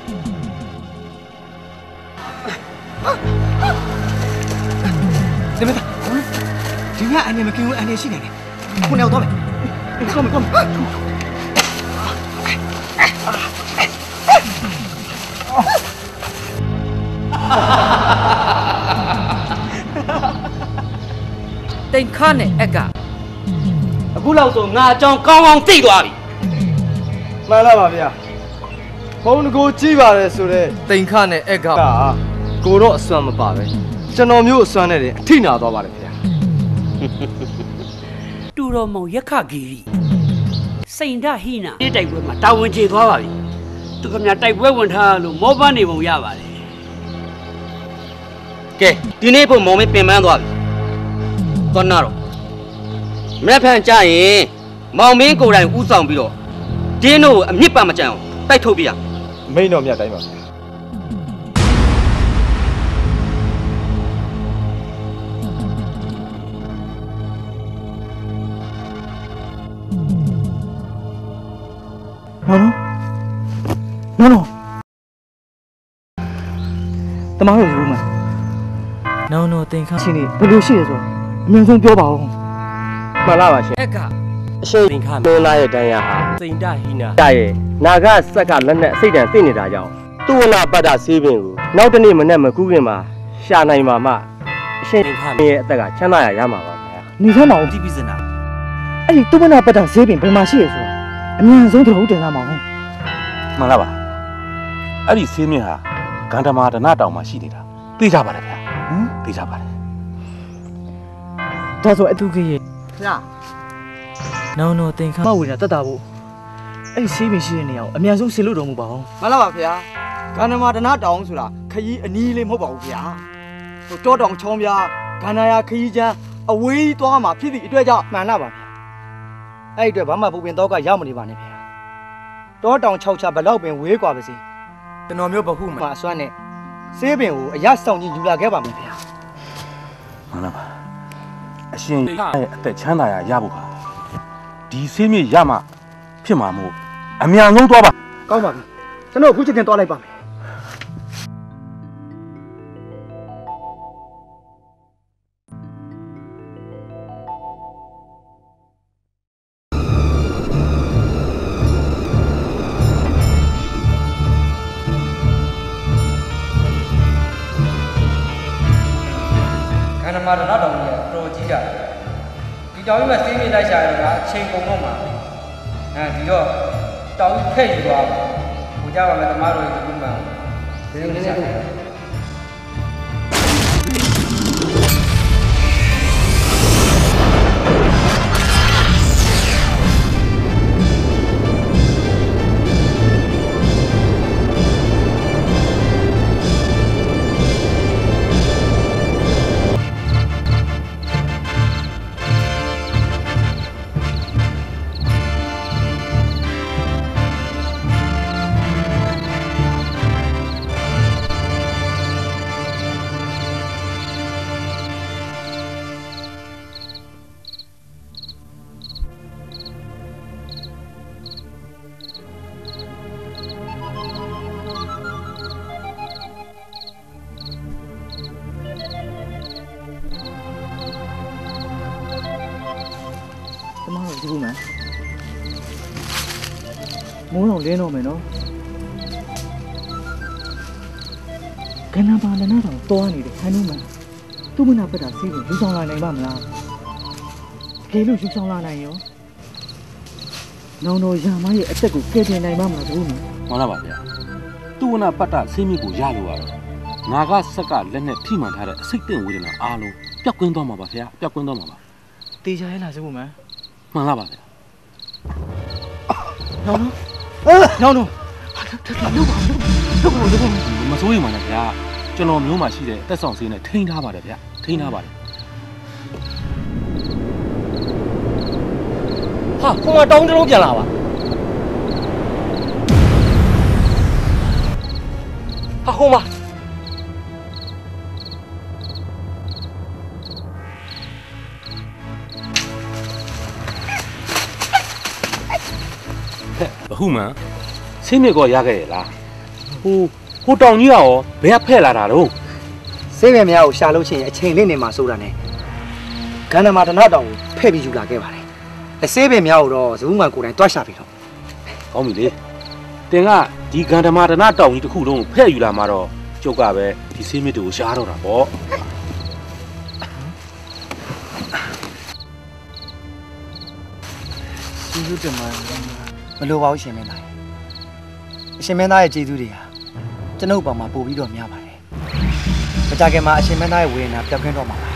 你们的，今天俺你们给我俺联系来的，我聊到没？过没过没？ တိန်ခါနဲ့အက်ကအခုလောက်ဆိုငါအကြောင်းကောင်းကောင်းသိသွားပြီမှန်လားပါဗျာဖုန်းကိုကြည့်ပါလေဆိုတော့တိန်ခါနဲ့အက်ကကိုတော့အစွမ်းမပါပဲကျွန်တော်မျိုးအစွမ်းနဲ့အထိနာသွားပါတယ်ဗျာတူတော်မောင်ရက်ခဂီရီစိန်ဒဟိနာဒီတိုက်ပွဲမှာတာဝန်ကျေသွားပါပြီသူခင်ဗျာတိုက်ပွဲဝင်ထားလို့မောပန်းနေပုံရပါတယ်ကဲဒီနေ့ဖို့မောင်မင်းပင်ပန်းသွားပြီတော့နာတော့မနေ့ဖန်ကြရင်မောင်မင်းကိုယ်တိုင်ဥဆောင်ပြီးတော့ဒင်းတို့အမြင့်ပါမကြအောင်တိုက်ထုတ်ပြရမိန်တော်မြတ်တိုင်းပါဗျာနော်နော်တမတို့รู้มั้ยနော်နော်တင်ခါချင်းနေဘယ်လိုရှိရဆိုအမြင်ဆုံးပြောပါဦးမှန်လားပါရှင်အက်ကအရှိန်တင်ခါမင်းလာရဲ့တန်းရဟာစိန်ဒဟိနာတရဲ့နာဂဆက်ကလက်နဲ့အစိတ်တန်သိနေတာကြောင့်သူဝနာပတ္တဆေးပင်ကိုနောက်တနေ့မနဲ့မကူးခင်မှာရှာနိုင်မှာမှအရှိန်တင်ခါရဲ့အသက်ကချမ်းသာရရမှာပါဗျာနေစမ်းမအောင်ကြည့်ပြီးစနာအဲ့ဒီသူဝနာပတ္တဆေးပင်ဘယ်မှာရှိရဆိုတာအမြင်ဆုံးသဟုတ်တင်လာမှာဟုတ်မှန်လားပါအဲ့ဒီဆေးမြင့်ဟာဂန္ဓမာဒနာတောင်မှာရှိနေတာသိကြပါတယ်ဗျာဟမ်သိကြပါတယ်ဒါဆိုအတူကြီးရဲ့ဗျာနော်နော်တင်ခါမဝေတာတတ်တာဖို့အဲ့ဒီဆေးပင်ရှိတဲ့နေရာကိုအမြန်ဆုံးဆေးလို့တော်မူပါအောင်မှန်လားပါဗျာဂန္ဓမာဒနာတောင်ဆိုတာခကြီးအနီးလေးမဟုတ်ပါဘူးဗျာဟိုတောတောင်ချောင်းပြားဂန္ဓာယာခကြီးချမ်းအဝေးသွားမှာဖြစ်သည့်အတွက်ကြောင့်မှန်လားပါဗျာအဲ့ဒီအတွက်ဘာမှပူပင်တော့ကရောက်မနေပါနဲ့ဗျာတောတောင်၆ချဘလောက်ပင်ဝေးกว่าပါစေကျွန်တော်မျိုးဘခုမှာအစွမ်းနဲ့ဆေးပင်ကိုအရဆောင်ကြီးယူလာခဲ့ပါမယ်ဗျာမှန်လားပါအရှင်ရဲ့အသက်ချမ်းသာရရဖို့ပါဒီဆေးမြင့်ရမှဖြစ်မှာမို့အမြန်ဆုံးသွားပါကောင်းပါပြီကျွန်တော်အခုချက်ချင်းသွားလိုက်ပါမယ်မာဒနာတောင်ကြီးကတော်ကြီးရတယ်ဒီတောင်ကြီးမှာစေးမြေလိုက်ရှာရတာအချိန်ကုန်တော့မှာအဲဒီတော့တောင်ကြီးဖက်ယူသွားဟိုကြပါမယ်သမားတို့ရဲ့ဒီမှာဒီနေ့နေ့တို့ဒီကူမမိုးတော့လင်းတော့မယ်နော်ကနဘာလနာတော့တောနေတယ်ခန်းလုံးမှာသူ့မနာပတ်တာစီးကိုယူဆောင်လာနိုင်ပါမလားကဲလို့ယူဆောင်လာနိုင်ရောနောင်တော်ရာမရဲ့အသက်ကိုကယ်တင်နိုင်ပါမလားဒီကူမမှန်လားပါဗျာသူ့ဝနာပတ်တာဆေးမြစ်ကိုရလို့ရတော့ငါကဆက်ကလက်နဲ့ထိမှန်ထားတဲ့အစိတ်တင်ဝေဒနာအားလုံးပျောက်ကွင်းသွားမှာပါဗျာပျောက်ကွင်းသွားမှာပါတေချာရဲ့လားစကူမမှန်လားပါဗျာနောင်နောင်နောင်လောက်ပါလောက်ပါလောက်ပါမစိုးရိမ်ပါနဲ့ဗျာကျွန်တော်မျိုးမှရှိတဲ့တက်ဆောင်ဆေးနဲ့ထိန်းထားပါတယ်ဗျာထိန်းထားပါတယ်ဟာခုမှတောင်းတလုံးပြန်လာပါဟာခုမှဘဟုမှန်ဆေးမြစ်ကောရခဲ့ရဲ့လားဟဟိုဟိုတောင်ကြီးကရောဘယ်ကဖဲ့လာတာတော့ဆေးပဲများကိုရှာလို့ချင်းအချိန်လေးနေမှာစိုးတာနဲ့ကန္နမာဒနာတောင်ကိုဖဲ့ပြီးယူလာခဲ့ပါတယ်အဆေးပဲများကိုတော့ဇဘူးမှန်ကိုယ်တိုင်တွားရှာပြီးတော့ကောင်းပြီလေတင်ကဒီဂန္ဓမာဒနာတောင်ကြီးတစ်ခုလုံးဖဲ့ယူလာမှာတော့ကျုပ်ကပဲဒီဆေးမြစ်တွေကိုရှားတော့တာပေါ့ကျေးဇူးတင်ပါတယ်မလိုပါဘူးရှင်မင်းသားအရှင်မင်းသားရဲ့ကျေးဇူးတွေဟာကျွန်ုပ်ပေါ်မှာပို့ပြီးတော့များပါတယ်မကြခင်မှာအရှင်မင်းသားရဲ့ဝေဒနာပျောက်ကင်းတော့မှာပါ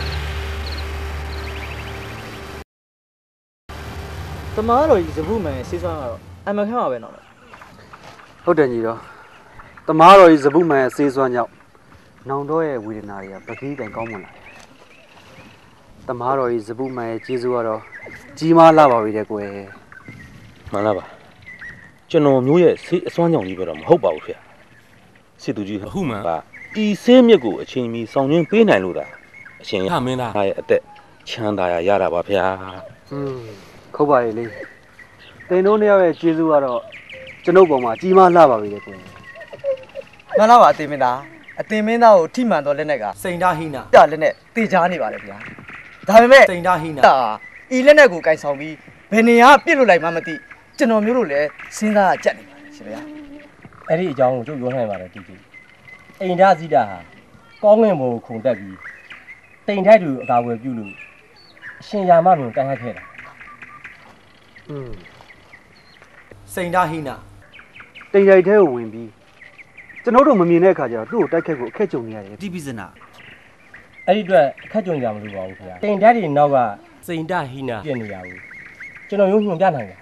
တမားတော်ကြီးဇဘူးမှန်ဆေးဆွမ်းကတော့အမခန့်ပါပဲနော်ဟုတ်တယ်ညီတော်တမားတော်ကြီးဇဘူးမှန်ဆေးဆွမ်းကြောင့်နောင်တော်ရဲ့ဝေဒနာတွေကပကီးတိုင်ကောင်းမွန်လာတယ်တမားတော်ကြီးဇဘူးမှန်ရဲ့ကျေးဇူးကတော့ကြီးမားလာပါပြီတဲ့ကွယ်မှန်လားပါကျွန်တော်မျိုးရဲ့ဆေးအစွမ်းကြောင့်ကြီးပဲတော့မဟုတ်ပါဘူးဖေစစ်သူကြီးအခုမှန်ကဤဆေးမြစ်ကိုအချိန်မီဆောင်ရင်းပေးနိုင်လို့သာအရှင်ရမင်းသားရဲ့အသက်ချမ်းသာရရတာပါဖေอืมခုတ်ပါလေလေတင်တို့နှစ်ယောက်ရဲ့ကျေးဇူးကတော့ကျွန်ုပ်ပေါ်မှာကြီးမားလာပါပြီတဲ့ကွယ်မှန်လားပါအတင်မင်းသားအတင်မင်းသားကိုထိမှန်တော့လက်နဲ့ကစိန်ဓာဟိနာပြလက်နဲ့တေချာနေပါလေဗျာဒါပေမဲ့စိန်ဓာဟိနာဤလက်နဲ့ကိုကင်ဆောင်ပြီးဘယ်နေရာပြစ်လို့လိုက်မှမသိကျွန်တော်မျိုးတို့လည်းစဉ်းစားကြက်နေပါရှင်ဗျာအဲ့ဒီအကြောင်းကိုကျုပ်ပြောနိုင်ပါတယ်တီတီအိန္ဒဇိတာဟာကောင်းငင်ဘုံခုန်တက်ပြီးတိမ်ထိုက်သူအကာအကွယ်ပြုလို့အရှင်ယာမဘုံတန်းဟခဲ့တာอืมစိန်ဓာဟိနာတိမ်ရိုက်ထဲကိုဝင်ပြီးကျွန်တော်တို့မမြင်တဲ့အခါကျတော့သူ့ကိုတိုက်ခတ်ဖို့အခက်ကြုံနေရတယ်တိပိစနာအဲ့ဒီအတွက်အခက်ကြုံကြမလို့ပါဘူးခင်ဗျာတိမ်ထိုက်တွေနောက်ကစိန်ဓာဟိနာပြည့်နေရဘူးကျွန်တော်ရုံးညွှန်ပြနိုင်တယ်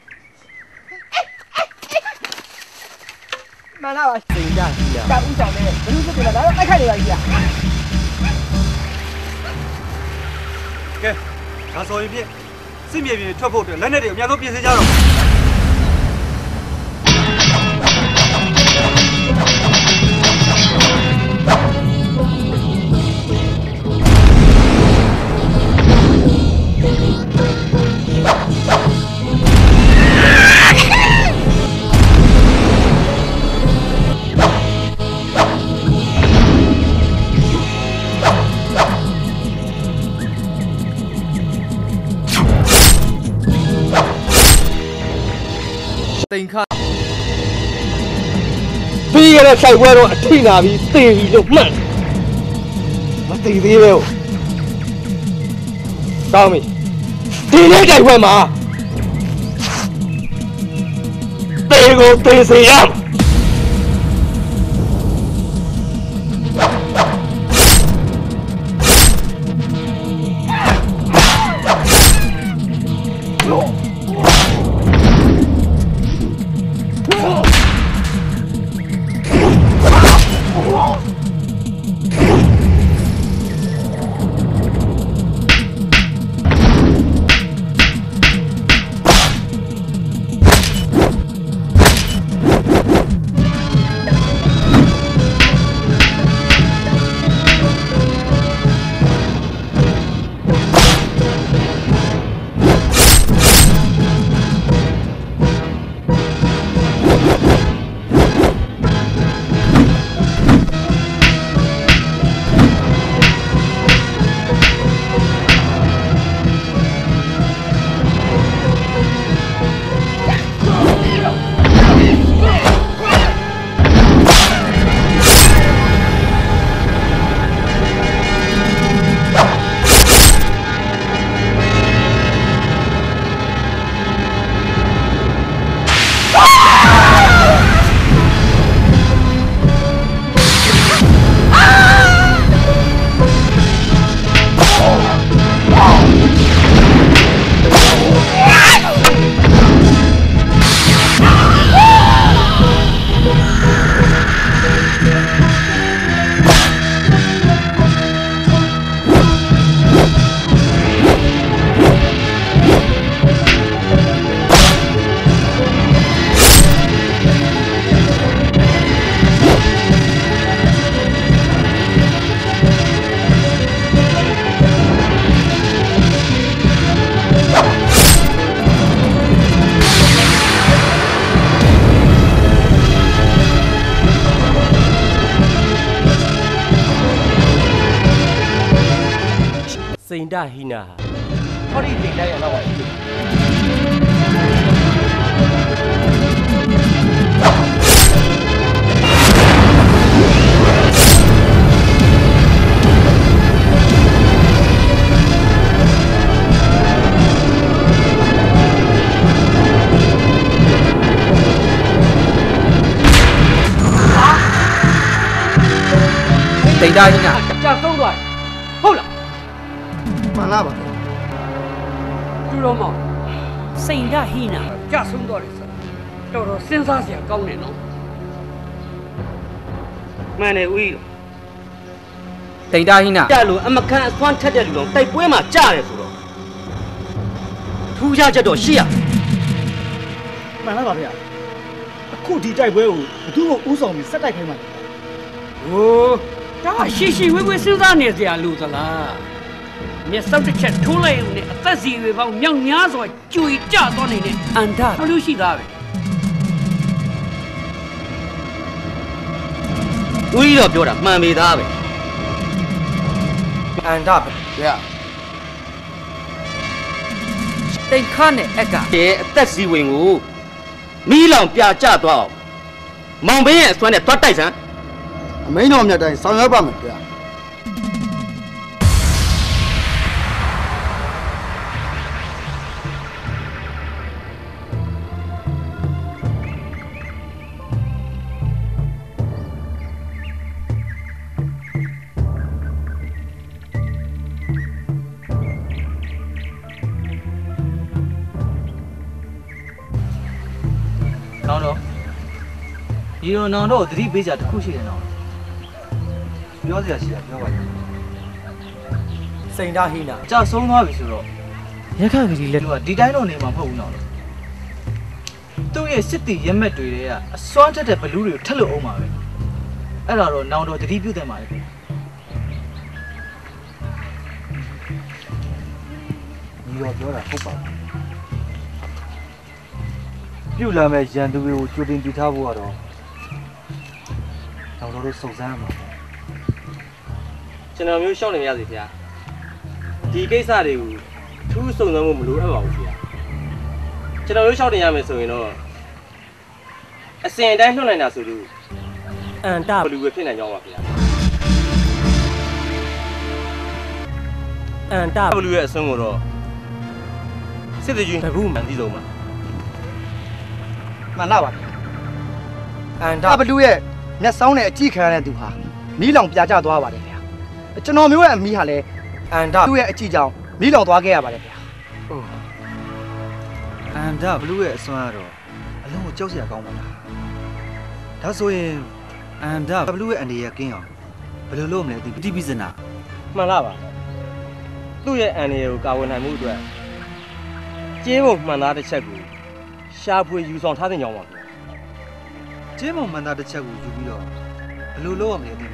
မှန်လားပါစိန်ဓာဟိနာတာဥဆောင်တယ်ဘယ်လိုဖြစ်လဲဒါတော့တိုက်ခိုက်နေပါကြီးကဲဒါဆိုရင်ဖြင့်စစ်မြေပြင်ထွက်ဖို့အတွက်လက်နက်တွေအများဆုံးပြင်ဆင်ကြတော့တိန်ခပြီးရတဲ့ဆိုင်ပွဲတော့အထိနာပြီးသေပြီလို့မှတ်မသိသေးပဲတောင်းပြီဒီနေ့ဆိုင်ပွဲမှာသေကိုသေစေရစိန်ဒဟိနာဟောဒီတိတ်တိုင်းရတော့ပါဘူးတိတ်တိုင်းကကြာဆုံးသွားတယ်ဟုတ်လားမှန်လားပါသူတော်မောင်စိန်ဒဟိနာကြာဆုံးသွားတယ်ဆိုတော်တော်စဉ်းစားစရာကောင်းတယ်နော်မှန်တယ်ဦးတိတ်တိုင်းကကြာလို့အမကန်အစွမ်းထက်တဲ့လူတော်တိုက်ပွဲမှာကြာတယ်ဆိုတော့ထူးခြားချက်တော့ရှိရမှန်လားပါဗျာအခုဒီတိုက်ပွဲကိုဘသူ့ကိုဥဆောင်ပြီးစက်တိုက်ခိုင်းမှာလဲဟိုဒါရှိရှိဝေးဝေးစဉ်းစားနေစရာလိုသလားမျက်စောက်တစ်ချက်ထိုးလိုက်ုံနဲ့အသက်စီတွေပေါင်းမြောက်များစွာကြွေကျသွားနေတဲ့အန်ဒါဘလို့ရှိသားပဲဦးကြီးတော့ပြောတာမှန်ပေသားပဲအန်ဒါပဲဗျာတိတ်ခါနဲ့အက်ကရဲ့အသက်စီဝင်ကိုမီးလောင်ပြကျသွားအောင်မောင်ဘင်းရဲ့အစွမ်းနဲ့သွားတိုက်စမ်းအမိန်တော်မြတ်တိုင်းဆောင်ရွက်ပါမယ်ဗျာနောင်တော့ဒီလိုနောင်တော့သတိပေးကြတစ်ခုရှိတယ်နော်ပြောစရာရှိတာပြောပါလားစိန်ဒဟိနာကြာဆုံးသွားပြီဆိုတော့ရခဂရီလက်တို့ကဒီတိုင်းတော့နေမှာမဟုတ်ဘူးနော်သူ့ရဲ့စစ်တီရက်မက်တွေတွေကအစွမ်းတက်တဲ့ဘလူးတွေကိုထက်လို့အောင်ပါပဲအဲ့ဒါတော့နောင်တော့သတိပြုသင့်ပါလေညီတော်ပြောတာဟုတ်ပါဘူးပြုလာမဲ့ရန်သူတွေကိုကြိုတင်တည်ထားဖို့ကတော့နောင်တော်တို့စုံစမ်းရမှာကျွန်တော်မျိုးရှောက်နေရစီဗျာဒီကိစ္စတွေကိုထူးစုံစမ်းဖို့မလိုအပ်ပါဘူးဗျာကျွန်တော်မျိုးရှောက်နေရမယ်ဆိုရင်တော့အစင်တိုင်းလွှတ်နိုင်တာဆိုလို့အန်တာဘလူပဲဖြစ်နိုင်ကြပါဗျာအန်တာဘလူရဲ့အစွန်းကိုတော့စစ်သေးချင်းတကူမှန်သိဆုံးပါမှန်လားပါအန်တာဘလူရဲ့မျက်စောင်းနဲ့အကြည့်ခံရတဲ့သူဟာမီးလောင်ပြကျသွားပါတယ်ဗျာကျွန်တော်မျိုးရဲ့အမီးဟာလည်းအန်ဒါသူ့ရဲ့အကြည့်ကြောင့်မီးလောင်သွားခဲ့ရပါတယ်ဗျာဟုတ်အန်ဒါဘလူးရဲ့အစွမ်းကတော့အလုံးကိုကြောက်စရာကောင်းပါလားဒါဆိုရင်အန်ဒါဘလူးရဲ့အနေရကင်းအောင်ဘယ်လိုလုပ်မလဲဒီပฏิပိစနာမှန်လားပါသူ့ရဲ့အန်ရကိုကာဝယ်နိုင်မှုအတွက်ကျေးပုံမှန်သားတစ်ချက်ကိုရှာဖွေယူဆောင်ထားတဲ့ကြောင်ပါဗျာကျေးပုံမှန်သားတစ်ချက်ကိုယူပြီးတော့ဘယ်လိုလုပ်ရမလဲဒီ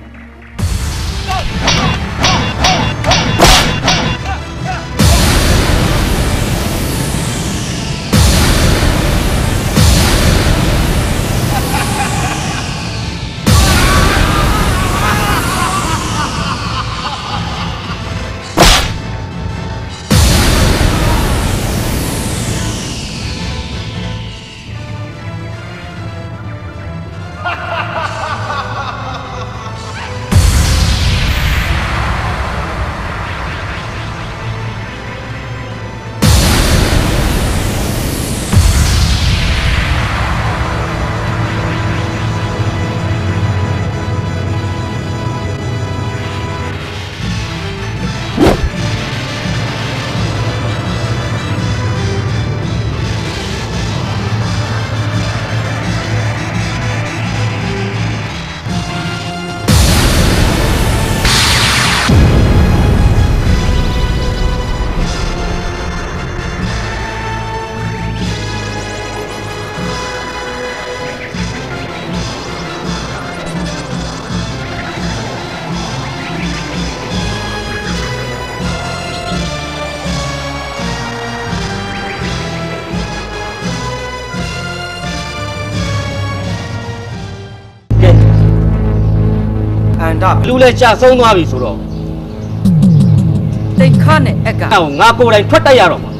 ဘလူးလဲကြာဆုံးသွားပြီဆိုတော့တိတ်ခခနဲ့အက်ကအဲ့ငါကိုယ်တိုင်ထွက်တိုက်ရတော့မှာ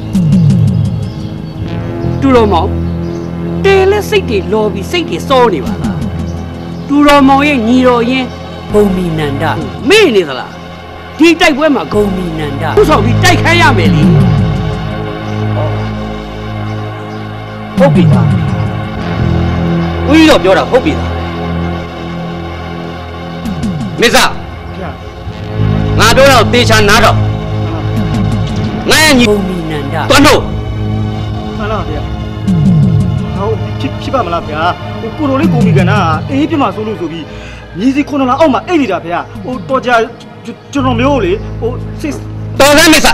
တူတော်မောင်တဲလက်စိတ်တွေလောပြီးစိတ်တွေစောနေပါလားတူတော်မောင်ရဲ့ညီတော်ရင်ဂုံမီနန္ဒမေ့နေသလားဒီတိုက်ပွဲမှာဂုံမီနန္ဒသူ့ဆောင်ပြီးတိုက်ခိုင်းရမယ်လေဟုတ်ပြီလားဦးကြီးတော့ပြောတာဟုတ်ပြီလားမေဇာငါပြောတော့တေချာနားတော့ငါရဲ့ညီဂုံမီနန္ဒတွန်းတော့မှန်လားဗျာဟုတ်ဖြစ်ဖြစ်ပါမလားဗျာဟိုကိုလိုလေးကိုမီကန်နာအေးပြမဆိုးလို့ဆိုပြီးမြေစီခုနလာအောက်မှာအိတ်နေတာဗျာဟိုတော်ကြကျွန်တော်မျိုးလေဟိုစစ်တော်စမ်းမေဇာ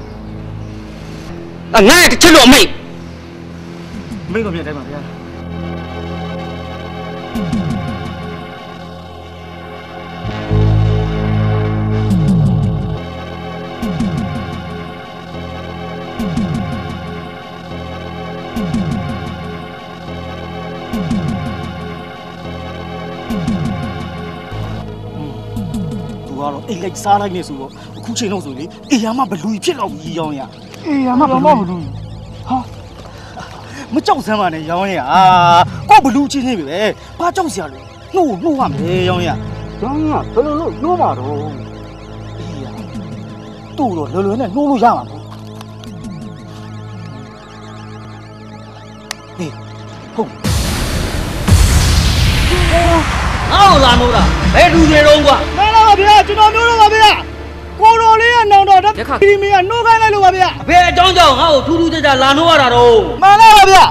ငါရဲ့တစ်ချက်လို့အမိတ်မိတ်တော်မြတ်တိုင်းပါဗျာအိတ်လိုက်စားလိုက်နေဆိုတော့အခုချိန်တော့ဆိုလေအေယာမဘလူဖြစ်တော့ပြီးရောင်းရအေယာမဘလူဘလူဟာမကြောက်စမ်းပါနဲ့ရောင်းရအာကိုဘလူချင်းချင်းပဲဘာကြောက်စရာလဲနှိုးနှိုးရမယ်ရောင်းရရောင်းရဘယ်လိုလုပ်နှိုးပါတော့အေယာတူတော့လွယ်လွယ်နဲ့နှိုးလို့ရမှာပေါ့ဟေးဟုတ်အော်လာနိုးတာဘယ်လူတွေတော့ကွာမှန်လားဗျာကျွန်တော်မျိုးတော့ပါဗျာကိုတော်လေးကနောင်တော်ဓာတ်ခီမီကနှိုးခိုင်းလိုက်လို့ပါဗျာဘယ်အကြောင်းကြောင့်ငါ့ကိုထူးထူးခြားခြားလာနိုးရတာတော့မှန်လားပါဗျာ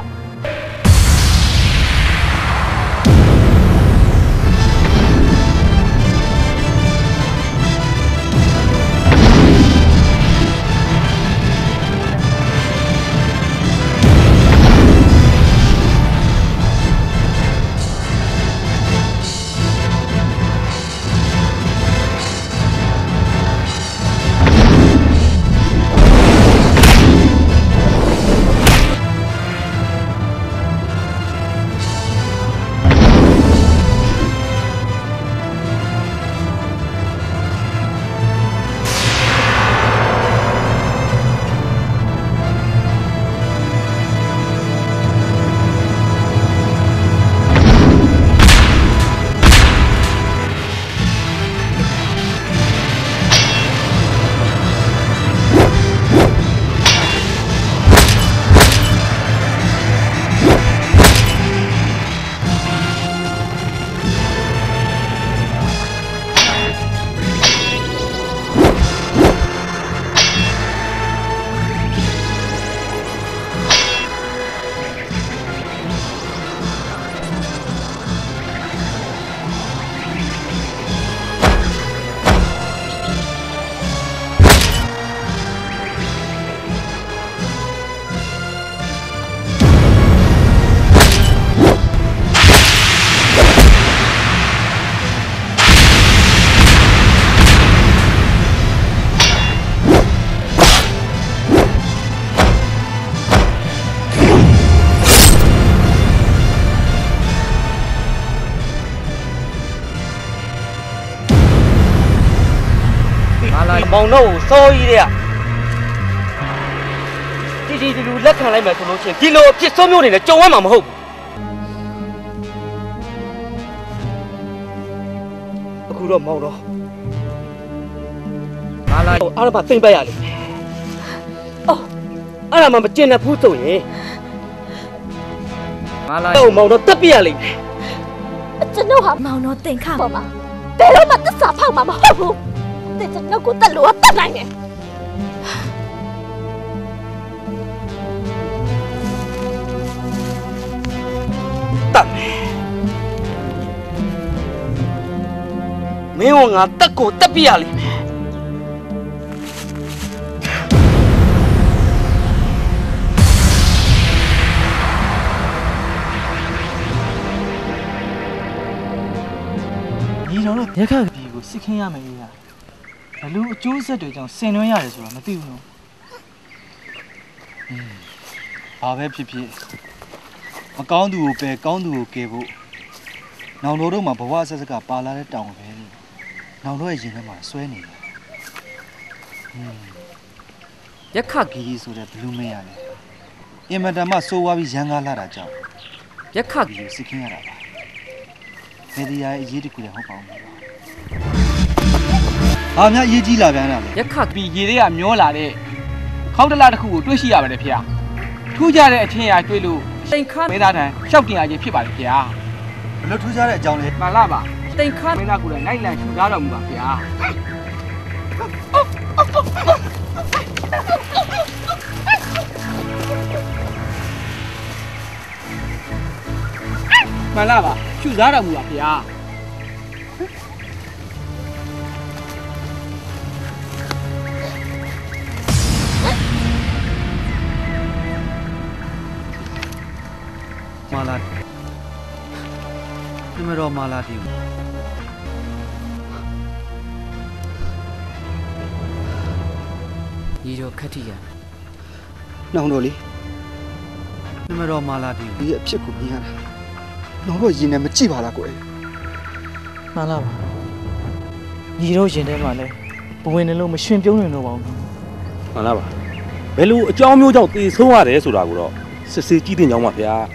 မောင်တော့စောကြီးတဲ့တီတီလူလက်ခံလိုက်မယ်ဆိုလို့ချင်းဒီလိုအဖြစ်ဆုံးမျိုးနေနဲ့ကြုံရမှာမဟုတ်ဘူးအခုတော့မောင်တော့ငါလာအားရပါသိမ့်ပတ်ရလိမ့်မယ်အော်အဲ့ဒါမှမကျင်တဲ့ဘူးဆိုရင်ငါလာတော့မောင်တော့တက်ပြရလိမ့်မယ်ကျွန်တော်ဟာမောင်တော့တင်ခါပါမှာဘယ်တော့မှသစ္စာဖောက်မှာမဟုတ်ဘူးတဲ့ကျွန်တော်ကိုတက်လို့တက်နိုင်တယ်တက်မယ်မင်းကငါတက်ကိုတက်ပြရလိမ့်မယ်ဒီတော့ရက်ခတ်ပြည်ကိုစစ်ခင်းရမယ်ကြီးဟာဘလို့အကျိုးဆက်တွေကြောင့်ဆင်နွှဲရတယ်ဆိုတာမသိဘူးနော်อืมဘာပဲဖြစ်ဖြစ်မကောင်းသူကိုပယ်ကောင်းသူကိုကယ်ဖို့နောင်တော်တို့မှာဘဝဆက်စကပါလာတဲ့တောင်ပဲနောင်တော်ရဲ့ရင်ထဲမှာဆွဲနေတယ်อืมရက်ခဂီဆိုတဲ့ဘလူးမရလေအင်မတန်မှစိုးဝါးပြီးရန်ကားလာတာကြောင့်ရက်ခဂီကိုစစ်ခင်းရတာပါမေဒီယာရဲ့အရေးတကူလည်းဟုတ်ပါဘူးဟာများအရေးကြီးလာပြန်တာလေရက်ခပြီးရေတွေကမျောလာတဲ့ခေါင်းတလားတစ်ခုကိုတွေ့ရှိရပါတယ်ဖေ။ထူးခြားတဲ့အထင်အရာတွေ့လို့တိန်ခါမင်းသားတန်ရှောက်တင်ရခြင်းဖြစ်ပါတယ်ဖေ။ဘလို့ထူးခြားတဲ့အကြောင်းလဲမှန်လားပါတိန်ခါမင်းသားကိုလည်းနိုင်လန်ထူထားတော်မူပါဖေ။မှန်လားပါထူထားတော်မူပါဖေ။မာလာနမရောမာလာတီညီတို့ခက်တီရနှောင်တို့လေနမရောမာလာတီဒီအဖြစ်ကိုမြင်ရတာနှောင်တို့ရင်နဲ့မကြည့်ပါလားကိုယ်မှန်လားပါညီတို့ရင်ထဲမှာလဲဘဝင်နှလုံးမရှင်ပြုံးနေတော့ပါဘူးမှန်လားပါဘယ်လိုအကြောင်းမျိုးကြောင့်တေဆုံးရတယ်ဆိုတာကိုတော့စစ်စစ်ကြည့်တင်ကြောင်းပါဗျာ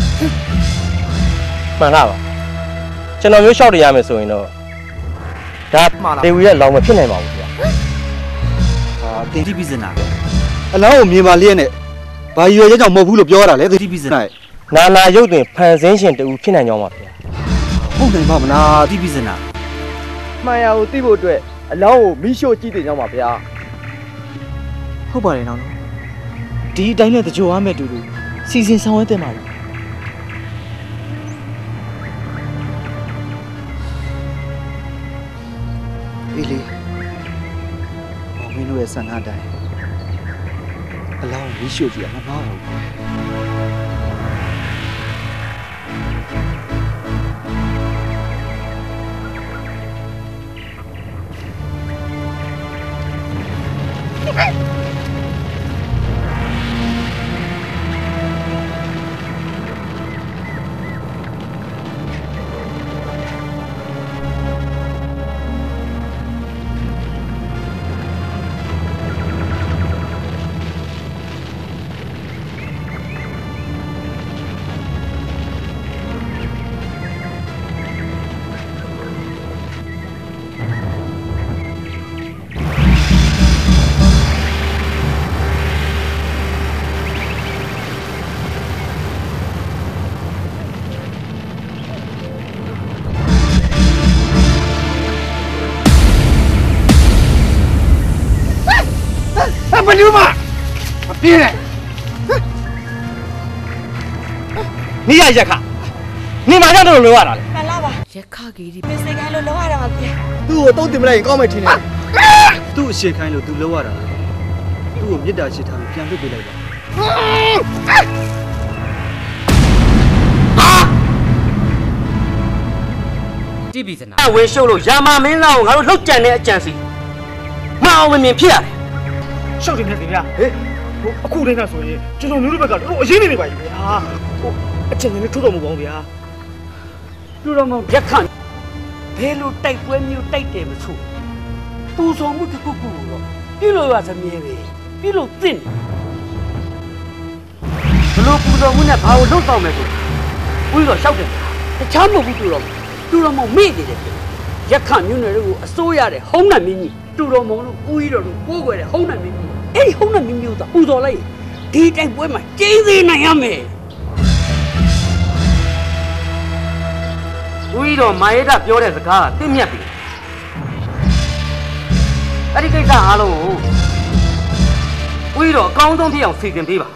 မှန်လားပါကျွန်တော်မျိုးရှောက်တရမယ်ဆိုရင်တော့ဒါဒေဝီရဲ့လောင်မဖြစ်နိုင်ပါဘူးဗျာဟာတင်တိပိစနာအလောင်းကိုမြင်ပါလျက်နဲ့ဘာရွယ်ချက်ကြောင့်မဟုတ်ဘူးလို့ပြောရတာလေတင်တိပိစနာနာနာရုပ်တွင်ဖန်ဆင်းရှင်တူဖြစ်နိုင်ကြောင်းပါဗျာဟုတ်နိုင်ပါမလားတိပိစနာမှန်ရကိုသိဖို့အတွက်အလောင်းကိုမိရှို့ကြည့်တင်ကြောင်းပါဗျာဟုတ်ပါတယ်နောင်ဒီအတိုင်းနဲ့တကြိုရမယ်တူတူစီစဉ်ဆောင်ရွက်တင်ပါလားအေးလေမောင်မင်းတို့ရဲ့ဆန္ဒတိုင်းအလောင်းဝိရှို့ကြည့်ရမှာမဟုတ်ဘူးဘယ်လိုမှမပြင်းနဲ့နေရရက်ခနေမှာကြောက်လို့လောရတာလေမှန်လားပါရက်ခကြီးဒီမစ်စိတ်ခိုင်းလို့လောရတာပါဗျာသူ့ကိုတုံးတင်မလိုက်ရင်ကောင်းမယ်ထင်တယ်သူ့အရှိခိုင်းလို့သူလောရတာသူ့ကိုမြစ်တာရှိထားပြီးပြန်လွတ်ပေးလိုက်ပါတိပိစနာဝင်းရှုပ်လို့ရာမမင်းသားကိုငါတို့လှုပ်ကြံတဲ့အကြံစီမအောင်မမြင်ဖြစ်ရတယ်ရှောက်တင်နေတယ်ဗျာဟေးဟိုအခုတည်းကဆိုရင်ကျွန်တော်မျိုးတို့ဘက်ကတော့အရေးနေနေပါပြီဗျာဟိုအချက်နဲ့ထိုးတော်မူပါဦးဗျာလူတော်မောင်ရက်ခဘယ်လိုတိုက်ပွဲမျိုးတိုက်တယ်မဆိုပူဆောင်မှုတစ်ခုခုတော့ပြုလို့ရသမြဲပဲပြုလို့သင့်ဘလို့ပူဆောင်မှုနဲ့ဘာကိုလှုပ်ဆောင်မယ်ဆိုဦးတော်ရှောက်တယ်တခြားမဟုတ်ဘူးတူတော်တူတော်မောင်မေ့နေတယ်ရက်ခမျိုးနယ်တို့ကိုအစိုးရတဲ့ဟုံးနံမင်းကြီးတူတော်မောင်တို့ဦးကြီးတော်တို့ကိုးကွယ်တဲ့ဟုံးနံမင်းကြီးအဲ့ဒီဟုံးနံမင်းကြီးကပူတော်လိုက်ဒီတိုက်ပွဲမှာကျင်းသေးနိုင်ရမယ်ဦးကြီးတော်မာယေဒပြောတဲ့စကားကသိမြတ်ပြီအဲ့ဒီကိစ္စအားလုံးကိုဦးကြီးတော်အကောင်းဆုံးဖြစ်အောင်စီစဉ်ပေးပါ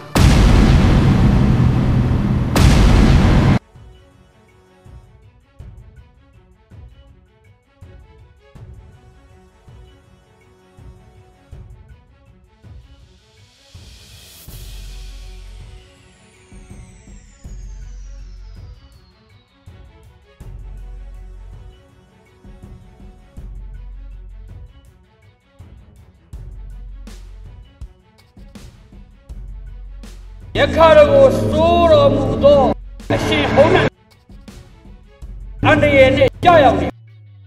ရခါကိုစိုးတော်မူသောအရှင်ဘုန်းတော်အန္တရာယ်နဲ့ကြောက်ရောက်နေ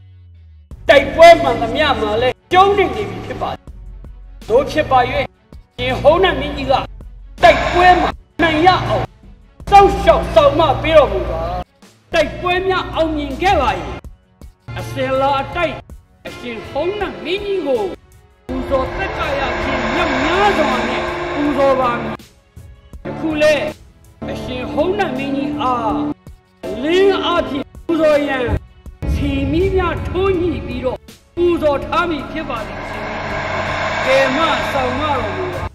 တိုက်ပွဲမှန်သမျှမှာလဲကျုံးနေနေပြီဖြစ်ပါတယ်တို့ဖြစ်ပါ၍ရှင်ဟုံးနဲ့မင်းကြီးကတိုက်ပွဲမှာနိုင်ရအောင်စောက်ရှောက်ဆောင်မပေးတော်မူပါတိုက်ပွဲများအောင်မြင်ခဲ့ပါ၏အစင်လာအတိုက်အရှင်ဟုံးနဲ့မင်းကြီးကိုပူဇော်သက်ကြရခြင်းညများစွာနဲ့ပူဇော်ပါမည်အခုလေအရှင်ဟုံးနဲ့မင်းကြီးအားလင်းအားဖြင့်ပူဇော်ရန်ခြေမီးများထိုးညှိပြီးတော့ပူဇော်ထားမည်ဖြစ်ပါသည်ရှင်ကဲမဆောင်မတော်မူပါ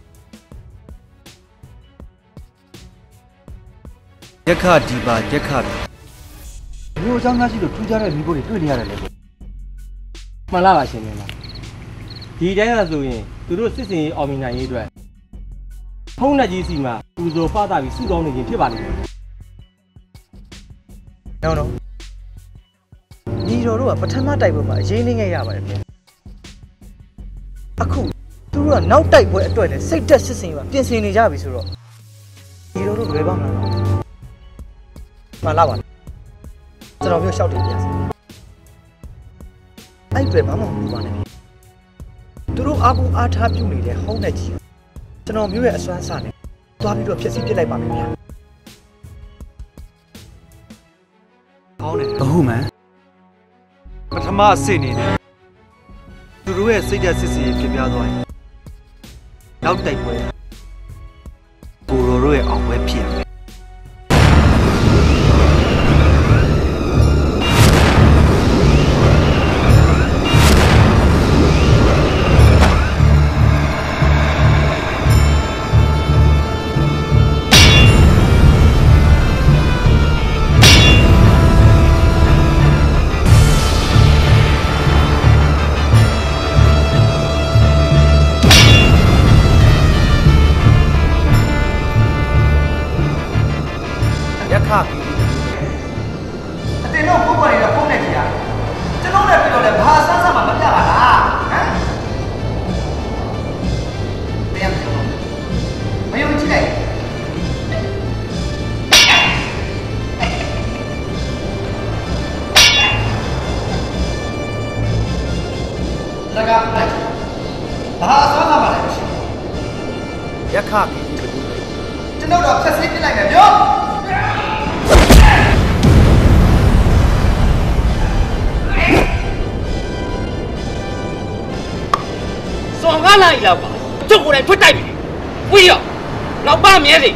ရက်ခဒီပါရက်ခပြီမျိုးအကြောင်းသားရှိလို့ထူးခြားတဲ့မိဖို့တွေတွေ့နေရတယ်လေမှန်လားပါရှင်မင်းလားဒီတိုင်းကဆိုရင်သူတို့စစ်စင်ရေးအောင်မြင်နိုင်ရေးအတွက်ဖုံးနဲ့ကြီးစီမှာပူဇော်ဖတာပြီးစုတောင်းနေခြင်းဖြစ်ပါလိမ့်မယ်နော်နော်ညီတော်တို့ကပထမတိုက်ပွဲမှာအရေးနှင်းခဲ့ရပါတယ်ဗျအခုသူတို့ကနောက်တိုက်ပွဲအတွက်လည်းစိတ်သက်စစ်စင်ရေးပြင်ဆင်နေကြပြီဆိုတော့ညီတော်တို့လွယ်ပါမလားမှန်လားပါကျွန်တော်မျိုးရှောက်တယ်ပြစီအဲ့တွေဘာမှမလုပ်ပါနဲ့သူတို့အားကိုအားထားပြုနေတဲ့ဟုံးတဲ့ကြီးကျွန်တော်မျိုးရဲ့အစွမ်းစားနဲ့သွားပြီးတော့ဖြစ်စီပြစ်လိုက်ပါမယ်ဗျာကောင်းတယ်ဟုတ်မှန်ပထမအဆင့်အနေနဲ့သူတို့ရဲ့စိတ်ဓာတ်စစ်စီဖြစ်ပြသွားရင်နောက်တိုက်ပွဲကိုရိုတို့ရဲ့အောင်ပွဲဖြစ်ရမယ်အတင်တော့ပုံပေါ်နေတဲ့ဖုန်းနဲ့ကြည့်ရကျွန်တော်လည်းပြတော့လေဘာဆန်းဆန်းမှမပြပါလားဟမ်ဘယ်မှာမယုံကြည်လိုက်လက်ကလိုက်ဘာဆန်းဆန်းမှလည်းမရှိရက်ခပြီကျွန်တော်တော့ဖြတ်စည်းပြလိုက်မယ်ပြော爽干了一了吧，这过来出代表，不要，老爸面子。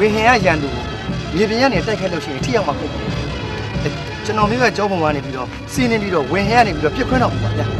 ဝင်ဟင်ရရန်သူမြေပြင်ကနေတိုက်ခိုက်လို့ရှိရင်ထိရောက်မှာပုံတယ်ကျွန်တော်မျိုးကကြောပုံကနေပြီးတော့စီးနေပြီးတော့ဝင်ဟင်ကနေပြီးတော့ပြစ်ခွန်းတော့ပါဗျာ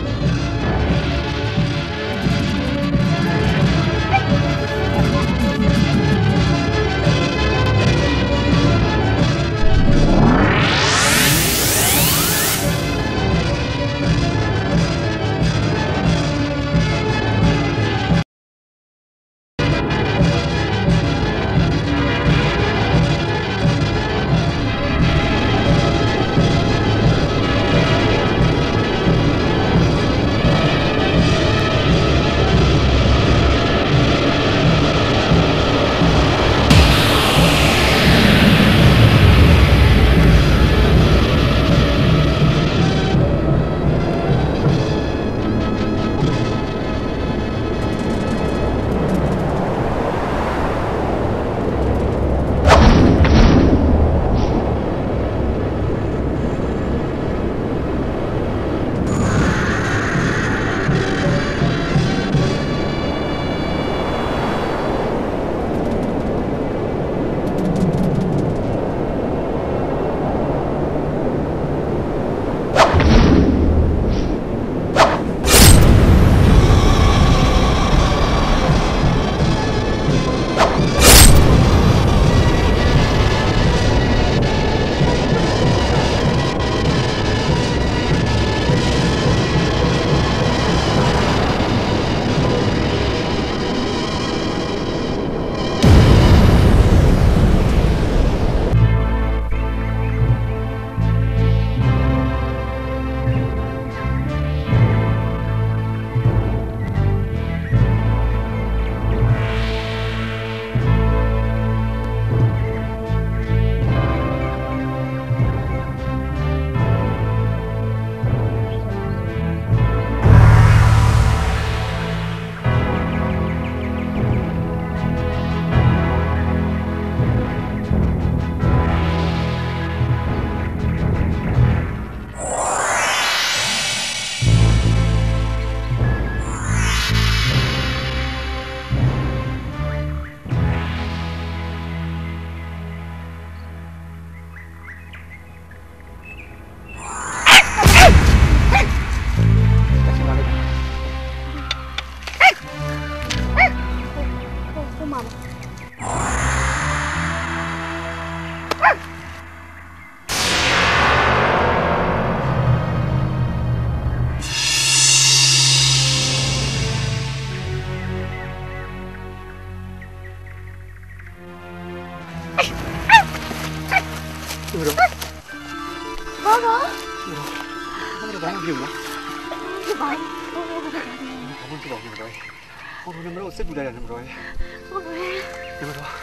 စစ်ပူလိုက်တယ်နမတော်ရဲ့ဟုတ်ကဲ့နမတော်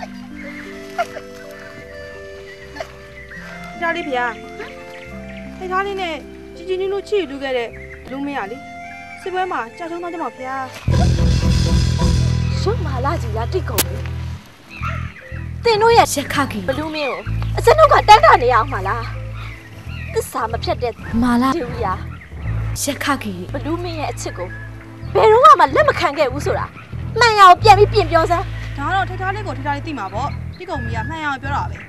ဒါလေးဗျာအဲ့ဒါလေးနဲ့ជីជីနူးနူးချီလူခဲ့တဲ့လူမင်းရလေစစ်ပွဲမှာကြာဆုံးသွားကြမှာဗျာရုံမာလာကြီးလားတိတ်ကုန်ပြီတင်တို့ရဲ့ရက်ခကြီးဘလူးမင်းကိုအစနုကတန်းတာနေအောင်မလားသစ္စာမဖြတ်တဲ့မာလာဒေဝီယာရက်ခကြီးဘလူးမင်းရဲ့အချစ်ကိုဘယ်တော့မှလက်မခံခဲ့ဘူးဆိုတာမှန်ရအောင်ပြန်ပြီးပြင်ပြောစမ်းဒါတော့ထထားလေးကိုထထားလေးသိမှာပေါ့တိကုံမီကမှန်ရအောင်ပြောတာပဲ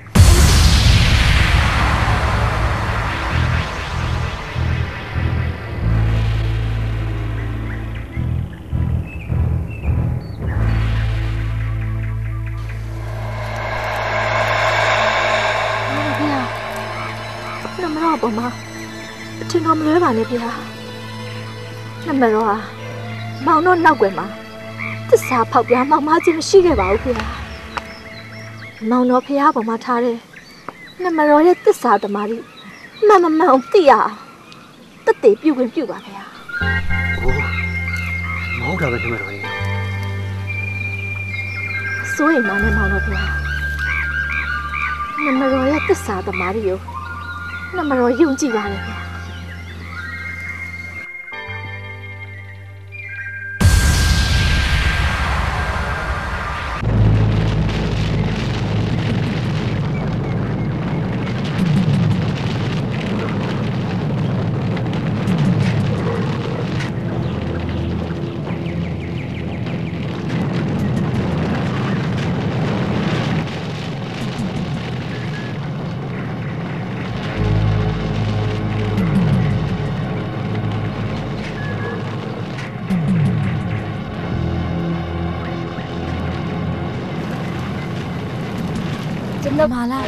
နမရောပေါ်မှာအထင်တော်မလွဲပါနဲ့ဗျာနမရောဟာမောင်တော့နောက်ွယ်မှာသစ္စာဖောက်ပြားမောင်မချင်းမရှိခဲ့ပါဘူးဗျာမောင်တော်ဖះပေါ်မှာထားတဲ့နမရောရဲ့သစ္စာတမာတိမှန်မမှန်အောင်သိရအောင်တတ်သိပြုခွင့်ပြုပါဗျာဟိုမဟုတ်တာပဲနမရောရဲ့စိုးရင်မောင်နဲ့မောင်တော်ဗျာနမရောရဲ့သစ္စာတမာတိကိုနမရောယုံကြည်ပါတယ်ဗျာလုပ်မာလာ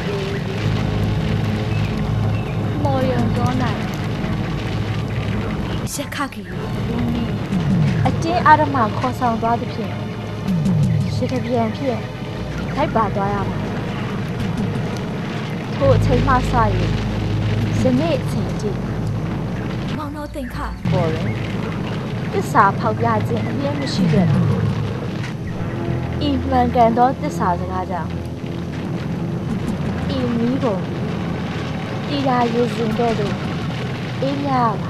မော်ယံတော့နိုင်ရက်ခကြီးအတင်းအာရမခေါ်ဆောင်သွားသည်ဖြင့်ရှိတဲ့ပြန်ဖြစ်ထိုက်ပါသွားရမှာထို့အချိန်မှစ၍ဇနေ့အချိန်ကြီးမောင်တော်တင်ခပေါ်ရယ်တစ္ဆာဖောက်ပြခြင်းအမြဲမရှိခဲ့တာဤမှန်ကန်သောတစ္ဆာစကားကြောင့်ဤမီးပုံဤရာရည်စင်တဲ့သူအေးမြပါ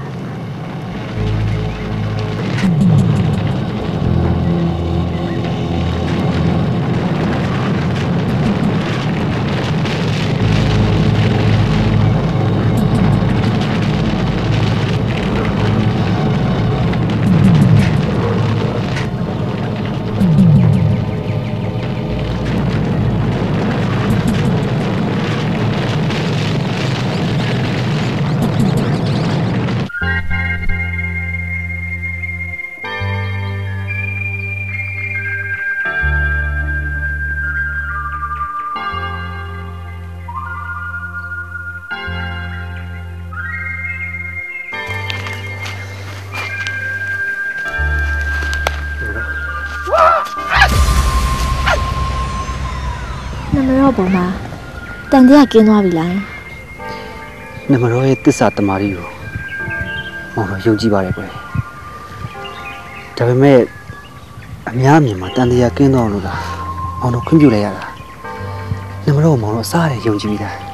ပေါ်မှာတန်တရားကင်းသွားပြီလားနမတော်ရဲ့တစ္ဆာတမာရီကိုမောင်တော်ယုံကြည်ပါတယ်ကွယ်ဒါပေမဲ့အများအမြင်မှာတန်တရားကင်းသွားလို့လားမောင်တော်ခွင့်ပြုလိုက်ရတာနမတော်မောင်တော်စားတယ်ယုံကြည်ပြီးသား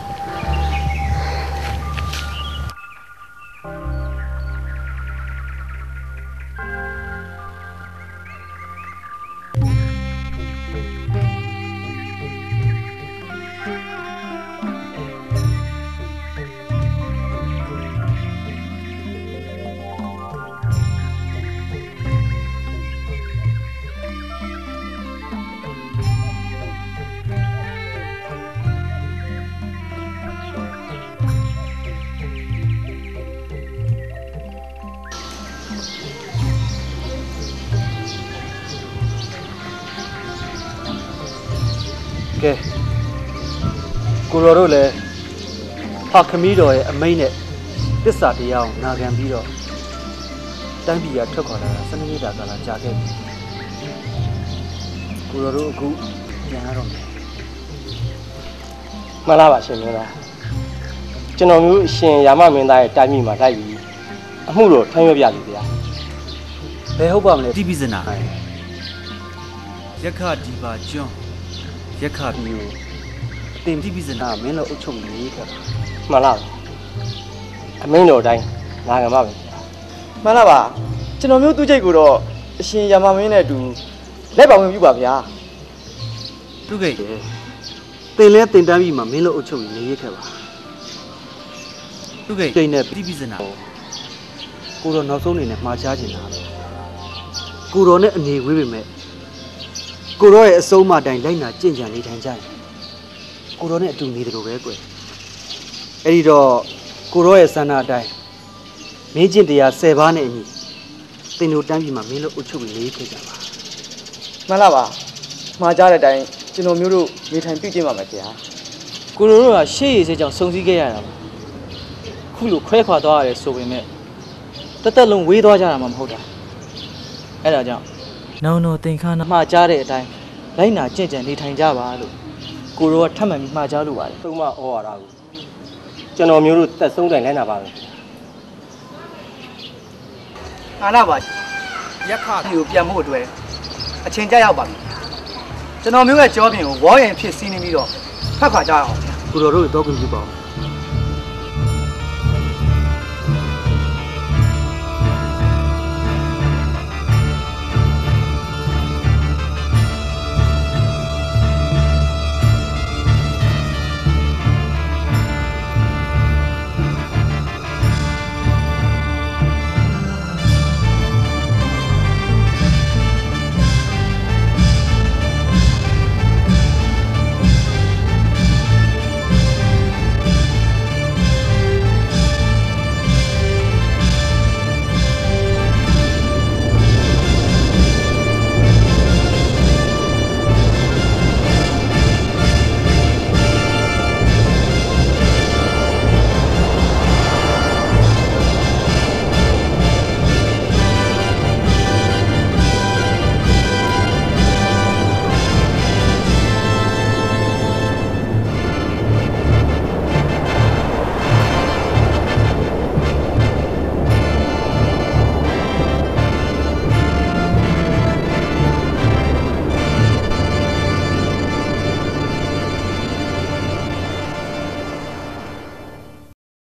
ကဲကိုတော်တို့လည်းဖခမီးတော်ရဲ့အမိန့်နဲ့တစ္ဆာတရားကိုနာခံပြီးတော့တိုင်းပြည်ကထွက်ခွာလာတာစနေနေ့တာကာလကြာခဲ့ပြီကိုတော်တို့အခုပြန်ရတော့မယ်မှန်လားပါရှင်မင်းသားကျွန်တော်မျိုးအရှင်ရာမမင်းသားရဲ့တိုင်းပြည်မှာတိုက်ပြီးအမှုလို့ထမ်းရွက်ပြပြီဗျာဘယ်ဟုတ်ပါမလဲတိပိစနာရက်ခဒီပါကျွန်းရက်ခပြီးကိုအတင်တိပိစနာမင်းတို့အုပ်ချုပ်နေခဲ့တာမှန်လားအမင်းတော်တိုင်းနာဂမပဲမှန်လားပါကျွန်တော်မျိုးသူ့ချိတ်ကိုတော့အရှင်ရာမမင်းနဲ့အတူလက်ပါဝင်ပြပါဗျာသူ့ကိတ်တင်လဲတင်တန်းပြီးမှမင်းတို့အုပ်ချုပ်နေခဲ့ပါသူ့ကိတ်တိတ်နဲ့တိပိစနာကိုတော့နောက်ဆုံးနေနဲ့မှားချချင်တာကိုတော်နဲ့အနေဝေးပေမဲ့ကိုတော်ရဲ့အစုံးမတိုင်းလိုက်နာကြင်ကြံနေထိုင်ကြတယ်ကိုတော်နဲ့အတူနေတယ်လို့ပဲကွယ်အဲ့ဒီတော့ကိုတော်ရဲ့ဆန္ဒအတိုင်းမင်းကျင့်တရား၁၀ပါးနဲ့အညီသင်တို့တန်းပြည်မှာမင်းတို့အုပ်ချုပ်ပြီးနေခဲ့ကြပါမှန်လားပါမှားကြတဲ့အတိုင်းကျွန်တော်မျိုးတို့နေထိုင်ပြုကျင့်ပါမယ်ခင်ဗျာကိုတော်တို့ကရှေ့ရည်စေးကြောင့်စုံစည်းခဲ့ရတာပါခုလိုခွဲခွာသွားရတယ်ဆိုပေမဲ့တသက်လုံးဝေးသွားကြတာမှမဟုတ်တာအဲ့ဒါကြောင့်နောင်တော်သင်္ခါနာမှားကြားတဲ့အတိုင်းလိုက်နာကြင်ကြံနေထိုင်ကြပါလို့ကိုရောကထပ်မှန်ပြီးမှားကြားလို့ပါတယ်သုံးမဩဝါဒကိုကျွန်တော်မျိုးတို့သက်ဆုံးတိုင်လိုက်နာပါမယ်အားလာပါရက်ခကိုပြန်ဖို့အတွက်အချိန်ကြရောက်ပါပြီကျွန်တော်မျိုးရဲ့ကြောပြင်ကိုဝေါ်ရင်ဖြစ်စီးနေပြီးတော့ဖတ်ခွာကြအောင်ကိုတော်တို့တော့ခွင့်ပြုပါဦး